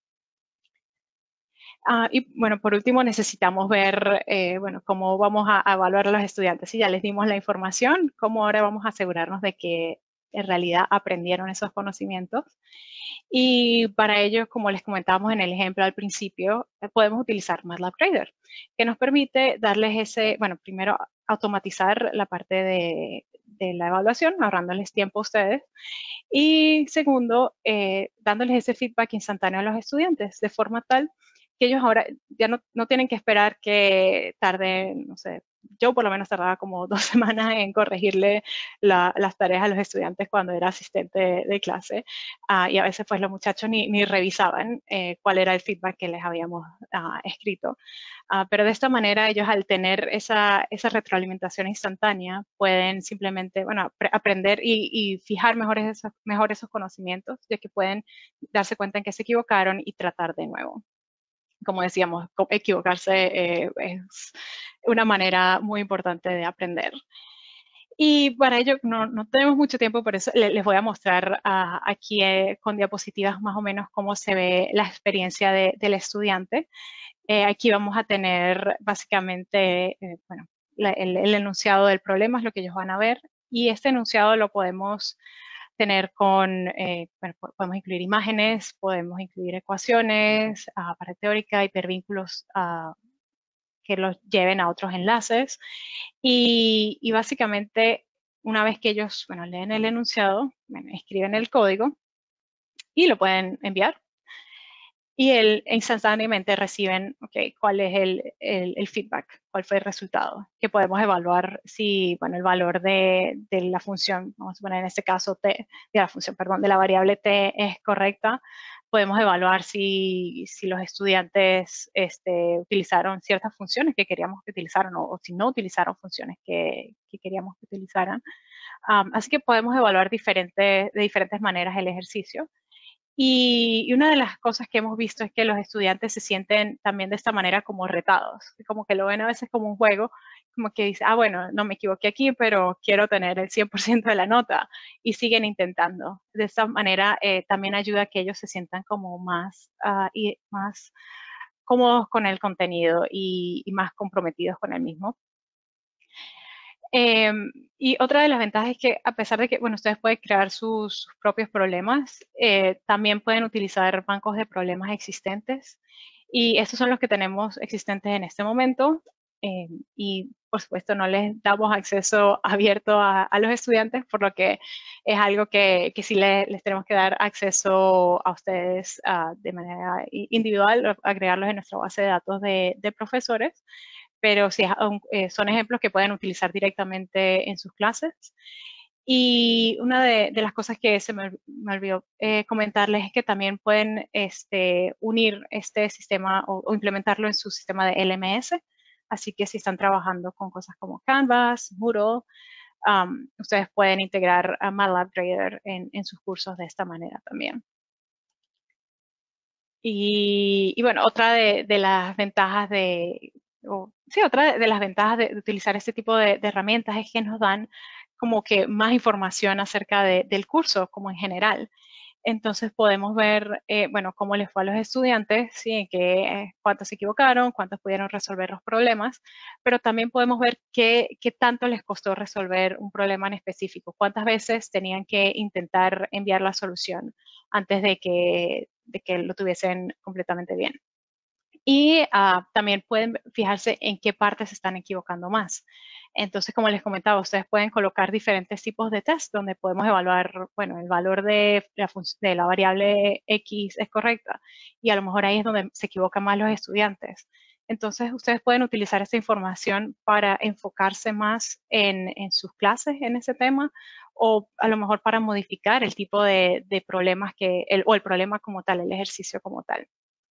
Uh, y bueno, por último necesitamos ver, eh, bueno, cómo vamos a, a evaluar a los estudiantes. Si ya les dimos la información, cómo ahora vamos a asegurarnos de que en realidad aprendieron esos conocimientos. Y para ello, como les comentábamos en el ejemplo al principio, eh, podemos utilizar MATLAB Grader, que nos permite darles ese, bueno, primero automatizar la parte de, de la evaluación, ahorrándoles tiempo a ustedes. Y segundo, eh, dándoles ese feedback instantáneo a los estudiantes, de forma tal que ellos ahora ya no, no tienen que esperar que tarde, no sé, yo por lo menos tardaba como dos semanas en corregirle la, las tareas a los estudiantes cuando era asistente de, de clase, uh, y a veces pues los muchachos ni, ni revisaban eh, cuál era el feedback que les habíamos uh, escrito. Uh, pero de esta manera ellos al tener esa, esa retroalimentación instantánea pueden simplemente, bueno, aprender y, y fijar mejor esos, mejor esos conocimientos, ya que pueden darse cuenta en que se equivocaron y tratar de nuevo. Como decíamos, equivocarse eh, es una manera muy importante de aprender. Y para ello no, no tenemos mucho tiempo, por eso les, les voy a mostrar uh, aquí eh, con diapositivas más o menos cómo se ve la experiencia de, del estudiante. Eh, aquí vamos a tener básicamente, eh, bueno, la, el, el enunciado del problema es lo que ellos van a ver, y este enunciado lo podemos tener con, eh, bueno, podemos incluir imágenes, podemos incluir ecuaciones, uh, parte teórica, hipervínculos uh, que los lleven a otros enlaces. Y, y básicamente, una vez que ellos, bueno, leen el enunciado, bueno, escriben el código y lo pueden enviar. Y el, instantáneamente reciben, ok, cuál es el, el, el feedback, cuál fue el resultado, que podemos evaluar si, bueno, el valor de, de la función, vamos a poner en este caso t, de la función, perdón, de la variable t es correcta. Podemos evaluar si, si los estudiantes este, utilizaron ciertas funciones que queríamos que utilizaran o, o si no utilizaron funciones que, que queríamos que utilizaran. Um, así que podemos evaluar diferente, de diferentes maneras el ejercicio. Y, y una de las cosas que hemos visto es que los estudiantes se sienten también de esta manera como retados, como que lo ven a veces como un juego, como que dicen, ah, bueno, no me equivoqué aquí, pero quiero tener el cien por ciento de la nota, y siguen intentando. De esta manera eh, también ayuda a que ellos se sientan como más, uh, y más cómodos con el contenido y, y más comprometidos con el mismo. Eh, y otra de las ventajas es que a pesar de que, bueno, ustedes pueden crear sus, sus propios problemas, eh, también pueden utilizar bancos de problemas existentes Y estos son los que tenemos existentes en este momento. Eh, y por supuesto no les damos acceso abierto a, a los estudiantes, por lo que es algo que, que sí les, les tenemos que dar acceso a ustedes uh, de manera individual, agregarlos en nuestra base de datos de, de profesores, pero sí eh, son ejemplos que pueden utilizar directamente en sus clases. Y una de, de las cosas que se me, me olvidó eh, comentarles es que también pueden este, unir este sistema o, o implementarlo en su sistema de L M S. Así que si están trabajando con cosas como Canvas, Moodle, um, ustedes pueden integrar a MATLAB Trader en, en sus cursos de esta manera también. Y, y bueno, otra de, de las ventajas de, o, sí, otra de, de las ventajas de, de utilizar este tipo de, de herramientas es que nos dan como que más información acerca de, del curso, como en general. Entonces podemos ver, eh, bueno, cómo les fue a los estudiantes, ¿sí? Que, eh, cuántos se equivocaron, cuántos pudieron resolver los problemas, pero también podemos ver qué, qué tanto les costó resolver un problema en específico, cuántas veces tenían que intentar enviar la solución antes de que, de que lo tuviesen completamente bien. Y uh, también pueden fijarse en qué partes se están equivocando más. Entonces, como les comentaba, ustedes pueden colocar diferentes tipos de test donde podemos evaluar, bueno, el valor de la, de la variable X es correcta y a lo mejor ahí es donde se equivocan más los estudiantes. Entonces, ustedes pueden utilizar esta información para enfocarse más en, en sus clases en ese tema o a lo mejor para modificar el tipo de, de problemas que, el, o el problema como tal, el ejercicio como tal.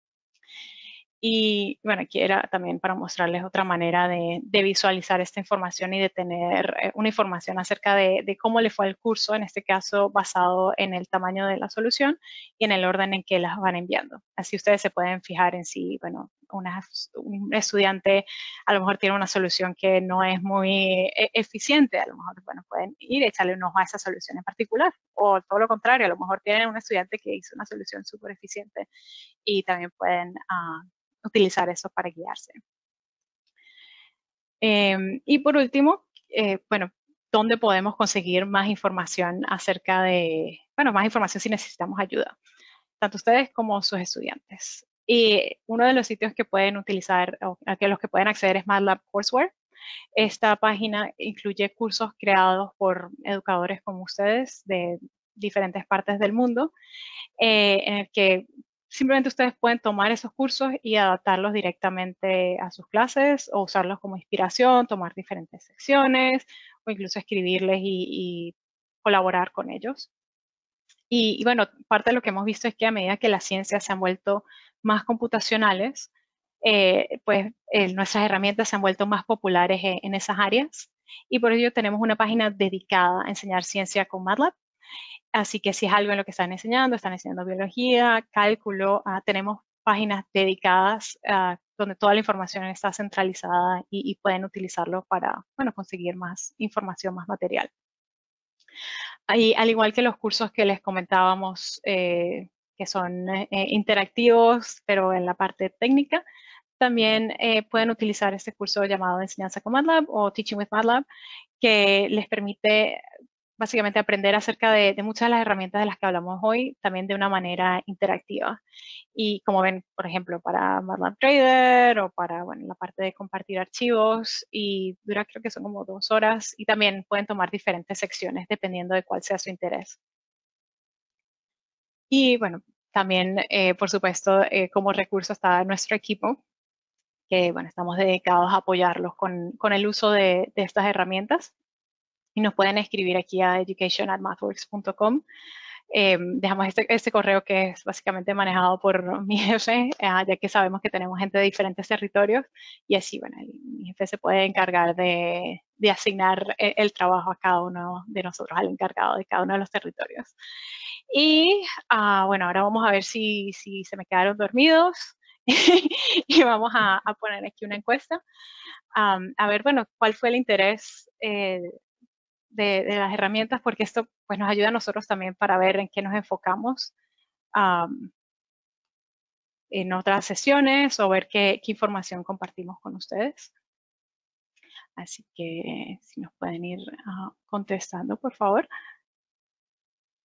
Y bueno, aquí era también para mostrarles otra manera de, de visualizar esta información y de tener eh, una información acerca de, de cómo le fue al curso, en este caso basado en el tamaño de la solución y en el orden en que las van enviando. Así ustedes se pueden fijar en si, bueno, una, un estudiante a lo mejor tiene una solución que no es muy eficiente, a lo mejor, bueno, pueden ir y echarle un ojo a esa solución en particular. O todo lo contrario, a lo mejor tienen un estudiante que hizo una solución súper eficiente y también pueden uh, utilizar eso para guiarse. Eh, y por último, eh, bueno, ¿dónde podemos conseguir más información acerca de, bueno, más información si necesitamos ayuda? Tanto ustedes como sus estudiantes. Y uno de los sitios que pueden utilizar, o a que los que pueden acceder es MATLAB Courseware. Esta página incluye cursos creados por educadores como ustedes de diferentes partes del mundo, eh, en el que simplemente ustedes pueden tomar esos cursos y adaptarlos directamente a sus clases o usarlos como inspiración, tomar diferentes secciones o incluso escribirles y, y colaborar con ellos. Y, y bueno, parte de lo que hemos visto es que a medida que las ciencias se han vuelto más computacionales, eh, pues eh, nuestras herramientas se han vuelto más populares en, en esas áreas y por ello tenemos una página dedicada a enseñar ciencia con MATLAB. Así que si es algo en lo que están enseñando, están enseñando biología, cálculo, uh, tenemos páginas dedicadas uh, donde toda la información está centralizada y, y pueden utilizarlo para, bueno, conseguir más información, más material. Y al igual que los cursos que les comentábamos, eh, que son eh, interactivos, pero en la parte técnica, también eh, pueden utilizar este curso llamado Enseñanza con MATLAB o Teaching with MATLAB, que les permite básicamente aprender acerca de, de muchas de las herramientas de las que hablamos hoy, también de una manera interactiva. Y como ven, por ejemplo, para MATLAB Trader o para, bueno, la parte de compartir archivos, y dura creo que son como dos horas, y también pueden tomar diferentes secciones dependiendo de cuál sea su interés. Y bueno, también, eh, por supuesto, eh, como recurso está nuestro equipo, que bueno, estamos dedicados a apoyarlos con, con el uso de, de estas herramientas. Y nos pueden escribir aquí a education at mathworks punto com. Eh, dejamos este, este correo que es básicamente manejado por mi jefe, eh, ya que sabemos que tenemos gente de diferentes territorios y así, bueno, el, mi jefe se puede encargar de, de asignar el, el trabajo a cada uno de nosotros, al encargado de cada uno de los territorios. Y uh, bueno, ahora vamos a ver si, si se me quedaron dormidos y vamos a, a poner aquí una encuesta. Um, a ver, bueno, ¿cuál fue el interés eh, De, de las herramientas? Porque esto pues nos ayuda a nosotros también para ver en qué nos enfocamos um, en otras sesiones o ver qué, qué información compartimos con ustedes. Así que si nos pueden ir uh, contestando, por favor.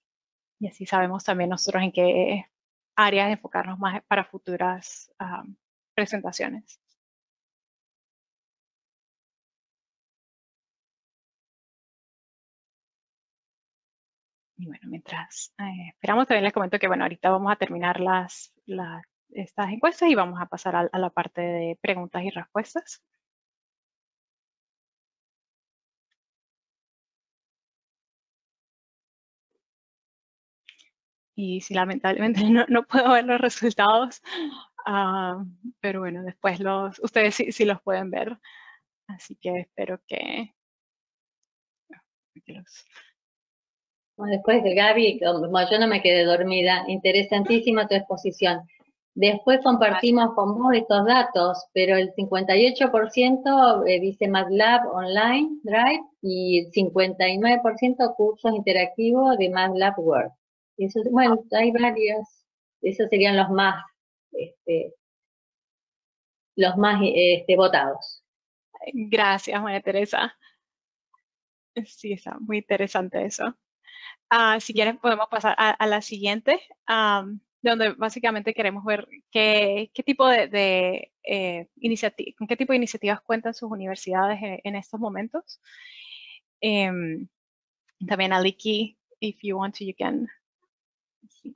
Y así sabemos también nosotros en qué áreas enfocarnos más para futuras um, presentaciones. Y bueno, mientras eh, esperamos, también les comento que bueno, ahorita vamos a terminar las, las, estas encuestas y vamos a pasar a, a la parte de preguntas y respuestas. Y si lamentablemente no, no puedo ver los resultados, uh, pero bueno, después los, ustedes sí, sí los pueden ver. Así que espero que, que los... Bueno, después de Gaby, como yo no me quedé dormida, interesantísima tu exposición. Después compartimos con vos estos datos, pero el cincuenta y ocho por ciento eh, dice MATLAB Online Drive y el cincuenta y nueve por ciento cursos interactivos de MATLAB Word. Y eso, bueno, hay varios, esos serían los más, este, los más este, votados. Gracias, María Teresa. Sí, está muy interesante eso. Uh, si quieres podemos pasar a, a la siguiente, um, donde básicamente queremos ver qué, qué tipo de, de eh, iniciativas, con qué tipo de iniciativas cuentan sus universidades en, en estos momentos. Um, también Aliki, if you want to, you can. Sí.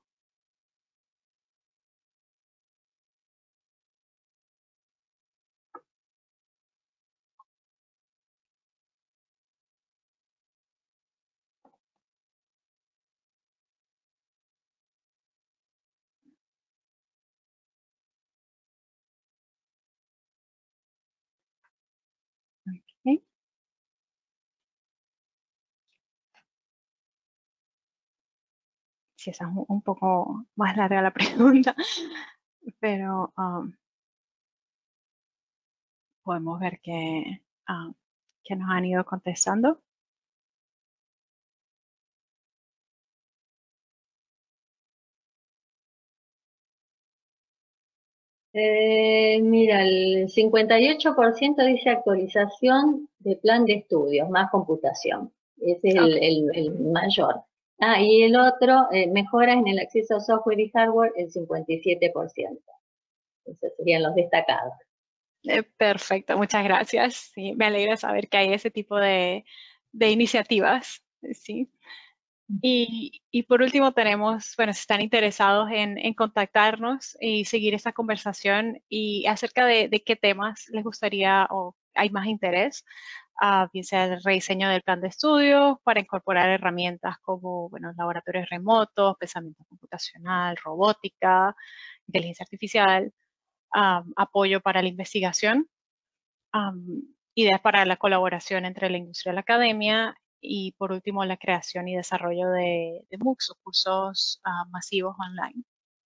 Okay. Sí, esa es un, un poco más larga la pregunta, pero um, podemos ver que, uh, que nos han ido contestando. Eh, mira, el cincuenta y ocho por ciento dice actualización de plan de estudios, más computación. Ese es el, Okay. el, el mayor. Ah, y el otro, eh, mejoras en el acceso a software y hardware, el cincuenta y siete por ciento. Esos serían los destacados. Eh, perfecto, muchas gracias. Sí, me alegra saber que hay ese tipo de, de iniciativas. Sí. Y, y por último tenemos, bueno, si están interesados en, en contactarnos y seguir esta conversación y acerca de, de qué temas les gustaría o hay más interés, uh, bien sea el rediseño del plan de estudios para incorporar herramientas como, bueno, laboratorios remotos, pensamiento computacional, robótica, inteligencia artificial, um, apoyo para la investigación, um, ideas para la colaboración entre la industria y la academia, y por último la creación y desarrollo de, de MOOCs o cursos uh, masivos online.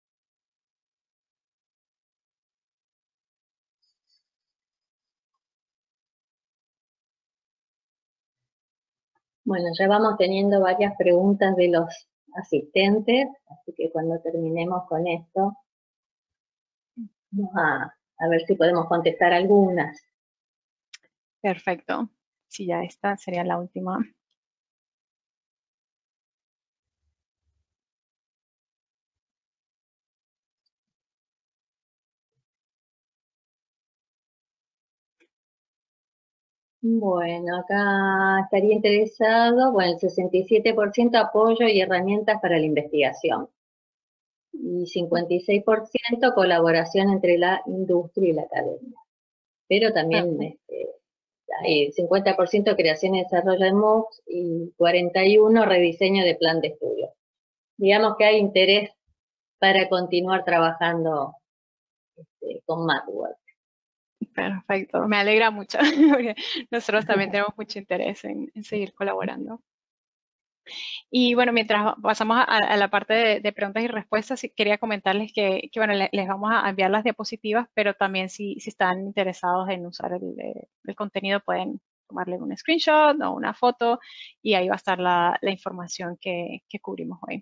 Bueno, ya vamos teniendo varias preguntas de los asistentes, así que cuando terminemos con esto, vamos a, a ver si podemos contestar algunas. Perfecto. Sí, ya esta sería la última. Bueno, acá estaría interesado, bueno, el sesenta y siete por ciento apoyo y herramientas para la investigación. Y cincuenta y seis por ciento colaboración entre la industria y la academia. Pero también este, hay cincuenta por ciento creación y desarrollo de MOOCs y cuarenta y uno por ciento rediseño de plan de estudio. Digamos que hay interés para continuar trabajando este, con MathWorks. Perfecto, me alegra mucho, porque nosotros también tenemos mucho interés en, en seguir colaborando. Y bueno, mientras pasamos a, a la parte de, de preguntas y respuestas, sí, quería comentarles que, que bueno, le, les vamos a enviar las diapositivas, pero también si, si están interesados en usar el, el contenido, pueden tomarle un screenshot o una foto y ahí va a estar la, la información que, que cubrimos hoy.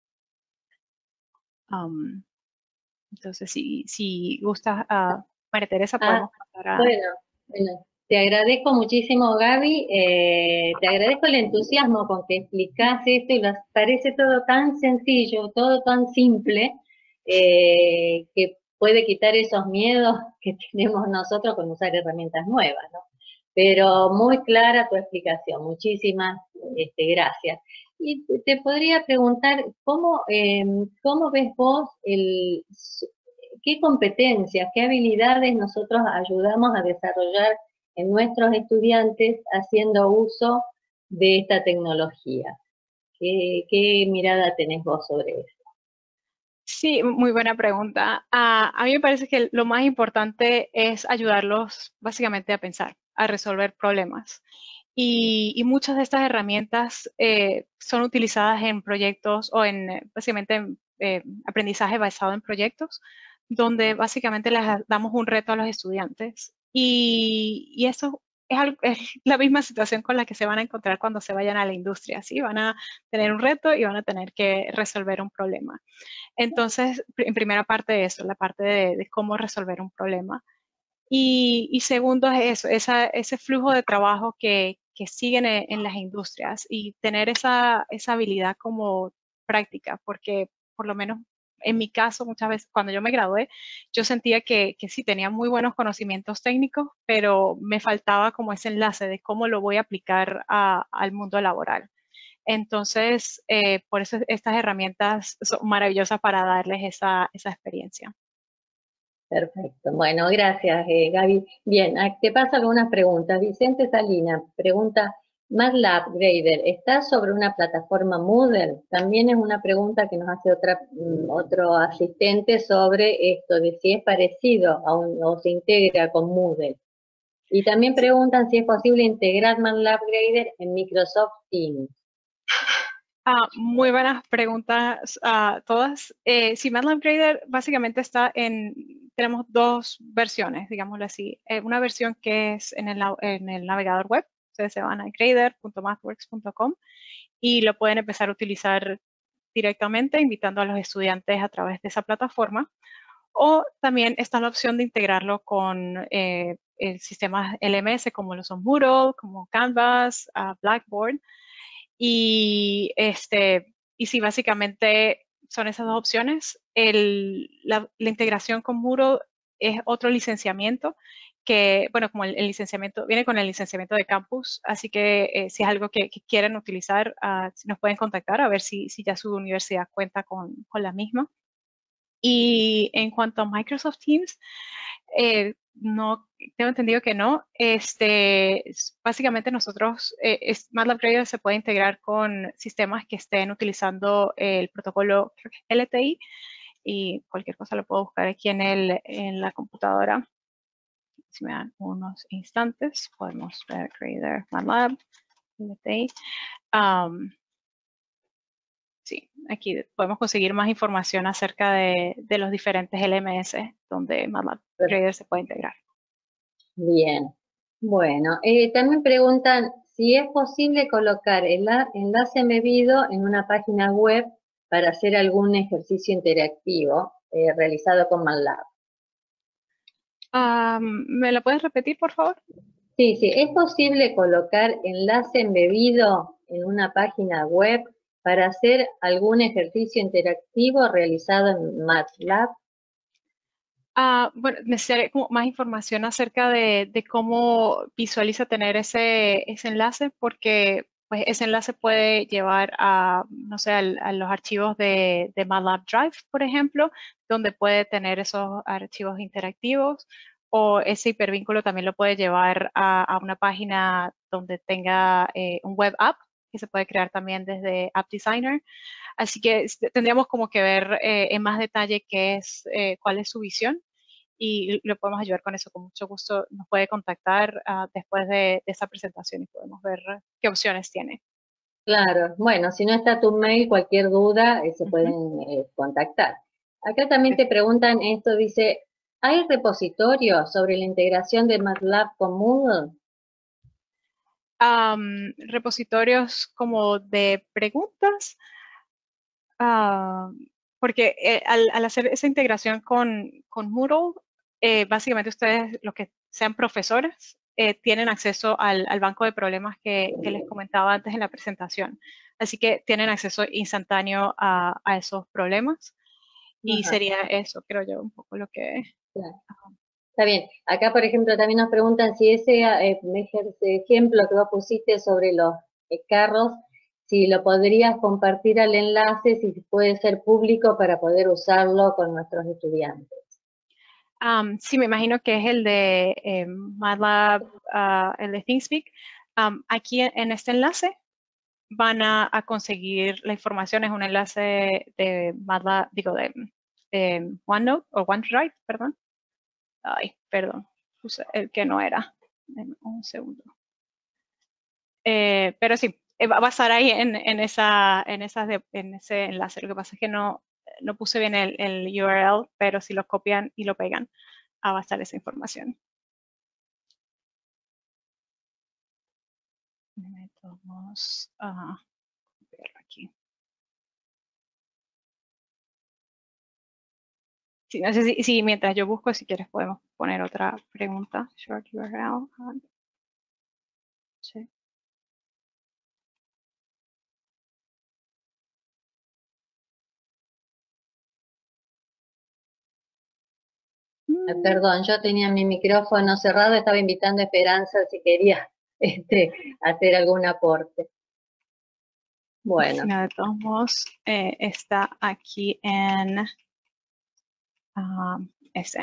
Um, entonces, si, si gustas, uh, María Teresa, podemos Ah, pasar a... bueno, bueno, te agradezco muchísimo, Gaby, eh, te agradezco el entusiasmo con que explicás esto y nos parece todo tan sencillo, todo tan simple, eh, que puede quitar esos miedos que tenemos nosotros con usar herramientas nuevas, ¿no? Pero muy clara tu explicación, muchísimas este, gracias. Y te podría preguntar, ¿cómo, eh, cómo ves vos, el, qué competencias, qué habilidades nosotros ayudamos a desarrollar en nuestros estudiantes haciendo uso de esta tecnología? ¿Qué, qué mirada tenés vos sobre eso? Sí, muy buena pregunta. Uh, a mí me parece que lo más importante es ayudarlos básicamente a pensar, a resolver problemas. Y, y muchas de estas herramientas eh, son utilizadas en proyectos o en básicamente en, eh, aprendizaje basado en proyectos, donde básicamente les damos un reto a los estudiantes. Y, y eso es, algo, es la misma situación con la que se van a encontrar cuando se vayan a la industria, ¿sí? Van a tener un reto y van a tener que resolver un problema. Entonces, en primera parte de eso, la parte de, de cómo resolver un problema. Y, y segundo es eso, esa, ese flujo de trabajo que, que siguen en, en las industrias y tener esa, esa habilidad como práctica, porque por lo menos en mi caso, muchas veces cuando yo me gradué, yo sentía que, que sí tenía muy buenos conocimientos técnicos, pero me faltaba como ese enlace de cómo lo voy a aplicar a, al mundo laboral. Entonces, eh, por eso estas herramientas son maravillosas para darles esa, esa experiencia. Perfecto. Bueno, gracias, eh, Gaby. Bien, te paso algunas preguntas. Vicente Salina pregunta, MATLAB Grader, ¿está sobre una plataforma Moodle? También es una pregunta que nos hace otra, otro asistente sobre esto, de si es parecido a un, o se integra con Moodle. Y también preguntan si es posible integrar MATLAB Grader en Microsoft Teams. Ah, muy buenas preguntas a todas. Eh, sí, MATLAB Grader básicamente está en, tenemos dos versiones, digámoslo así. Eh, una versión que es en el, en el navegador web, ustedes se van a grader punto mathworks punto com y lo pueden empezar a utilizar directamente, invitando a los estudiantes a través de esa plataforma. O también está la opción de integrarlo con eh, el sistema L M S como lo son Moodle, como Canvas, uh, Blackboard. Y, este, y sí, básicamente son esas dos opciones. El, la, la integración con Moodle es otro licenciamiento que, bueno, como el, el licenciamiento, viene con el licenciamiento de campus, así que eh, si es algo que, que quieren utilizar, uh, nos pueden contactar a ver si, si ya su universidad cuenta con, con la misma. Y en cuanto a Microsoft Teams, eh, no, tengo entendido que no. Este, básicamente nosotros, eh, es, MATLAB Grader se puede integrar con sistemas que estén utilizando el protocolo L T I y cualquier cosa lo puedo buscar aquí en, el, en la computadora. Si me dan unos instantes, podemos ver Grader, MATLAB, L T I. Um, Sí, aquí podemos conseguir más información acerca de, de los diferentes L M S donde MATLAB Grader se puede integrar. Bien, bueno, eh, también preguntan si es posible colocar el enlace embebido en una página web para hacer algún ejercicio interactivo eh, realizado con MATLAB. Um, ¿Me lo puedes repetir, por favor? Sí, sí, ¿es posible colocar enlace embebido en una página web para hacer algún ejercicio interactivo realizado en MATLAB? Uh, bueno, necesitaré como más información acerca de, de cómo visualiza tener ese, ese enlace, porque pues, ese enlace puede llevar a, no sé, a, a los archivos de, de MATLAB Drive, por ejemplo, donde puede tener esos archivos interactivos, o ese hipervínculo también lo puede llevar a, a una página donde tenga eh, un web app, que se puede crear también desde App Designer. Así que tendríamos como que ver eh, en más detalle qué es, eh, cuál es su visión y lo podemos ayudar con eso. Con mucho gusto nos puede contactar uh, después de, de esa presentación y podemos ver qué opciones tiene. Claro, bueno, si no está tu mail, cualquier duda eh, se uh-huh. pueden eh, contactar. Acá también te preguntan esto, dice, ¿hay repositorios sobre la integración de MATLAB con Moodle? Um, repositorios como de preguntas, uh, porque eh, al, al hacer esa integración con, con Moodle, eh, básicamente ustedes, los que sean profesores, eh, tienen acceso al, al banco de problemas que, que les comentaba antes en la presentación. Así que tienen acceso instantáneo a, a esos problemas. y Ajá. sería eso, creo yo, un poco lo que... Claro. Está bien. Acá, por ejemplo, también nos preguntan si ese, eh, ese ejemplo que vos pusiste sobre los eh, carros, si lo podrías compartir al enlace, si puede ser público para poder usarlo con nuestros estudiantes. Um, sí, me imagino que es el de eh, MATLAB, uh, el de ThinkSpeak. Um, aquí en este enlace van a, a conseguir la información, es un enlace de MATLAB, digo, de eh, OneNote o OneDrive, perdón. Ay, perdón, puse el que no era. Deme un segundo. Eh, pero sí, eh, va a estar ahí en, en, esa, en, esas de, en ese enlace. Lo que pasa es que no, no puse bien el, el U R L, pero si lo copian y lo pegan, ah, va a estar esa información. Vamos a verlo aquí. Sí, no sé si, si mientras yo busco, si quieres podemos poner otra pregunta. Short U R L. Sí. Perdón, yo tenía mi micrófono cerrado, estaba invitando a Esperanza si quería este, hacer algún aporte. Bueno. Si no, de todos modos, eh, está aquí en um, ese.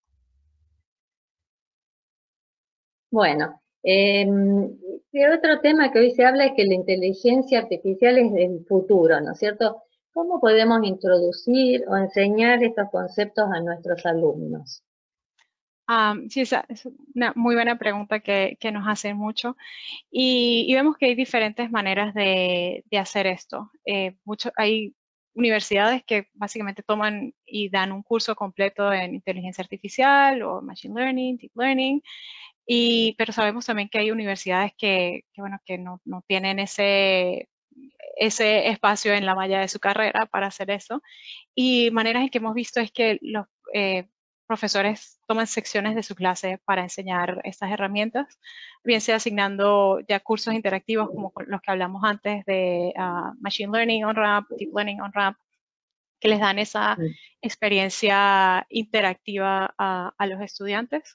Bueno, eh, otro tema que hoy se habla es que la inteligencia artificial es el futuro, ¿no es cierto? ¿Cómo podemos introducir o enseñar estos conceptos a nuestros alumnos? Um, sí, esa es una muy buena pregunta que, que nos hacen mucho. Y, y vemos que hay diferentes maneras de, de hacer esto. Eh, mucho, hay universidades que básicamente toman y dan un curso completo en inteligencia artificial o machine learning, deep learning, y, pero sabemos también que hay universidades que, que, bueno, que no, no tienen ese, ese espacio en la malla de su carrera para hacer eso. Y maneras en que hemos visto es que los eh, profesores toman secciones de su clase para enseñar estas herramientas, bien sea asignando ya cursos interactivos como los que hablamos antes de uh, Machine Learning on-ramp, Deep Learning on-ramp, que les dan esa experiencia interactiva a, a los estudiantes.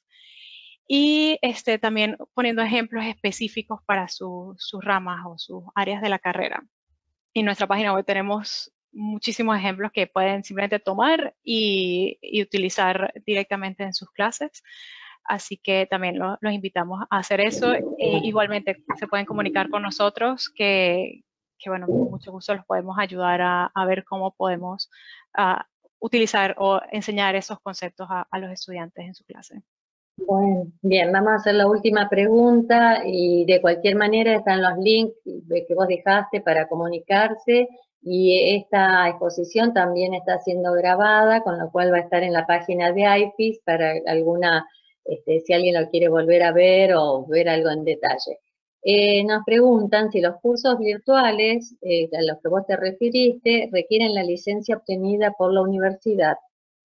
Y este, también poniendo ejemplos específicos para su, sus ramas o sus áreas de la carrera. En nuestra página web tenemos muchísimos ejemplos que pueden simplemente tomar y, y utilizar directamente en sus clases. Así que también lo, los invitamos a hacer eso. E igualmente se pueden comunicar con nosotros que, que bueno, con mucho gusto los podemos ayudar a, a ver cómo podemos uh, utilizar o enseñar esos conceptos a, a los estudiantes en su clase. Bueno, bien, vamos a hacer la última pregunta y de cualquier manera están los links que vos dejaste para comunicarse y esta exposición también está siendo grabada, con lo cual va a estar en la página de I F I S para alguna, este, si alguien lo quiere volver a ver o ver algo en detalle. Eh, nos preguntan si los cursos virtuales eh, a los que vos te referiste requieren la licencia obtenida por la universidad.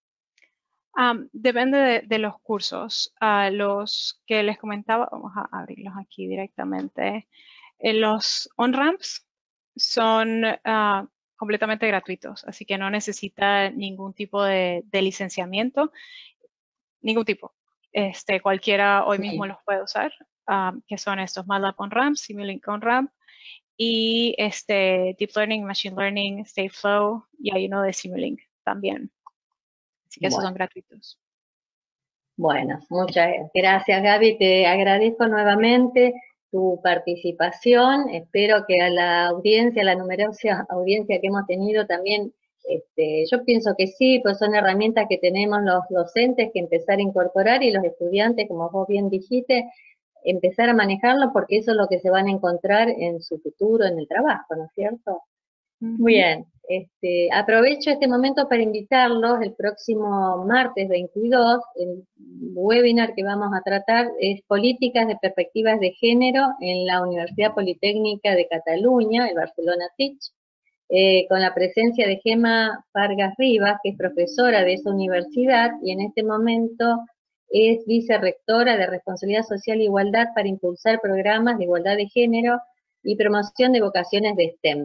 Um, depende de, de los cursos. Uh, los que les comentaba, vamos a abrirlos aquí directamente. Eh, los on-ramps son uh, completamente gratuitos, así que no necesita ningún tipo de, de licenciamiento, ningún tipo. Este, cualquiera hoy mismo los puede usar, um, que son estos MATLAB on-ramp, Simulink on-ramp, y este Deep Learning, Machine Learning, Stateflow, y hay uno de Simulink también. Así que esos Bueno. son gratuitos. Bueno, muchas gracias, Gaby. Te agradezco nuevamente tu participación. Espero que a la audiencia, a la numerosa audiencia que hemos tenido también, este, yo pienso que sí, pues son herramientas que tenemos los docentes que empezar a incorporar y los estudiantes, como vos bien dijiste, empezar a manejarlo porque eso es lo que se van a encontrar en su futuro, en el trabajo, ¿no es cierto? Uh-huh. Bien, este, aprovecho este momento para invitarlos el próximo martes veintidós, el webinar que vamos a tratar es Políticas de Perspectivas de Género en la Universidad Politécnica de Cataluña, el Barcelona Teach, eh, con la presencia de Gemma Vargas Rivas, que es profesora de esa universidad y en este momento es vicerrectora de Responsabilidad Social e Igualdad para impulsar programas de igualdad de género y promoción de vocaciones de STEM.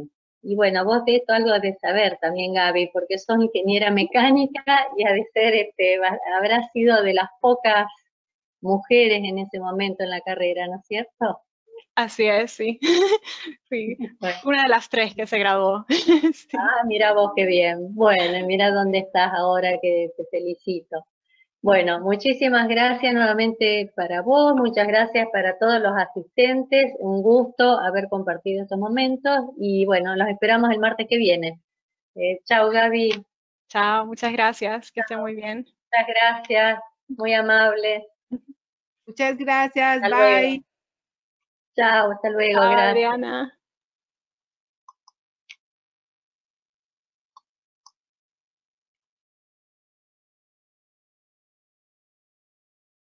y bueno, vos de esto algo de saber también, Gaby, porque sos ingeniera mecánica y ha de ser, este, habrás sido de las pocas mujeres en ese momento en la carrera, ¿no es cierto? Así es, sí. Sí, Bueno. una de las tres que se graduó. Sí. Ah, mira vos qué bien. Bueno, mira dónde estás ahora, que te felicito. Bueno, muchísimas gracias nuevamente para vos, muchas gracias para todos los asistentes, un gusto haber compartido estos momentos y bueno, los esperamos el martes que viene. Eh, chao Gaby, Chao, muchas gracias, que esté muy bien. muchas gracias, muy amable. Muchas gracias, Hasta luego. bye. Chao, hasta luego, Chao, gracias. Adriana.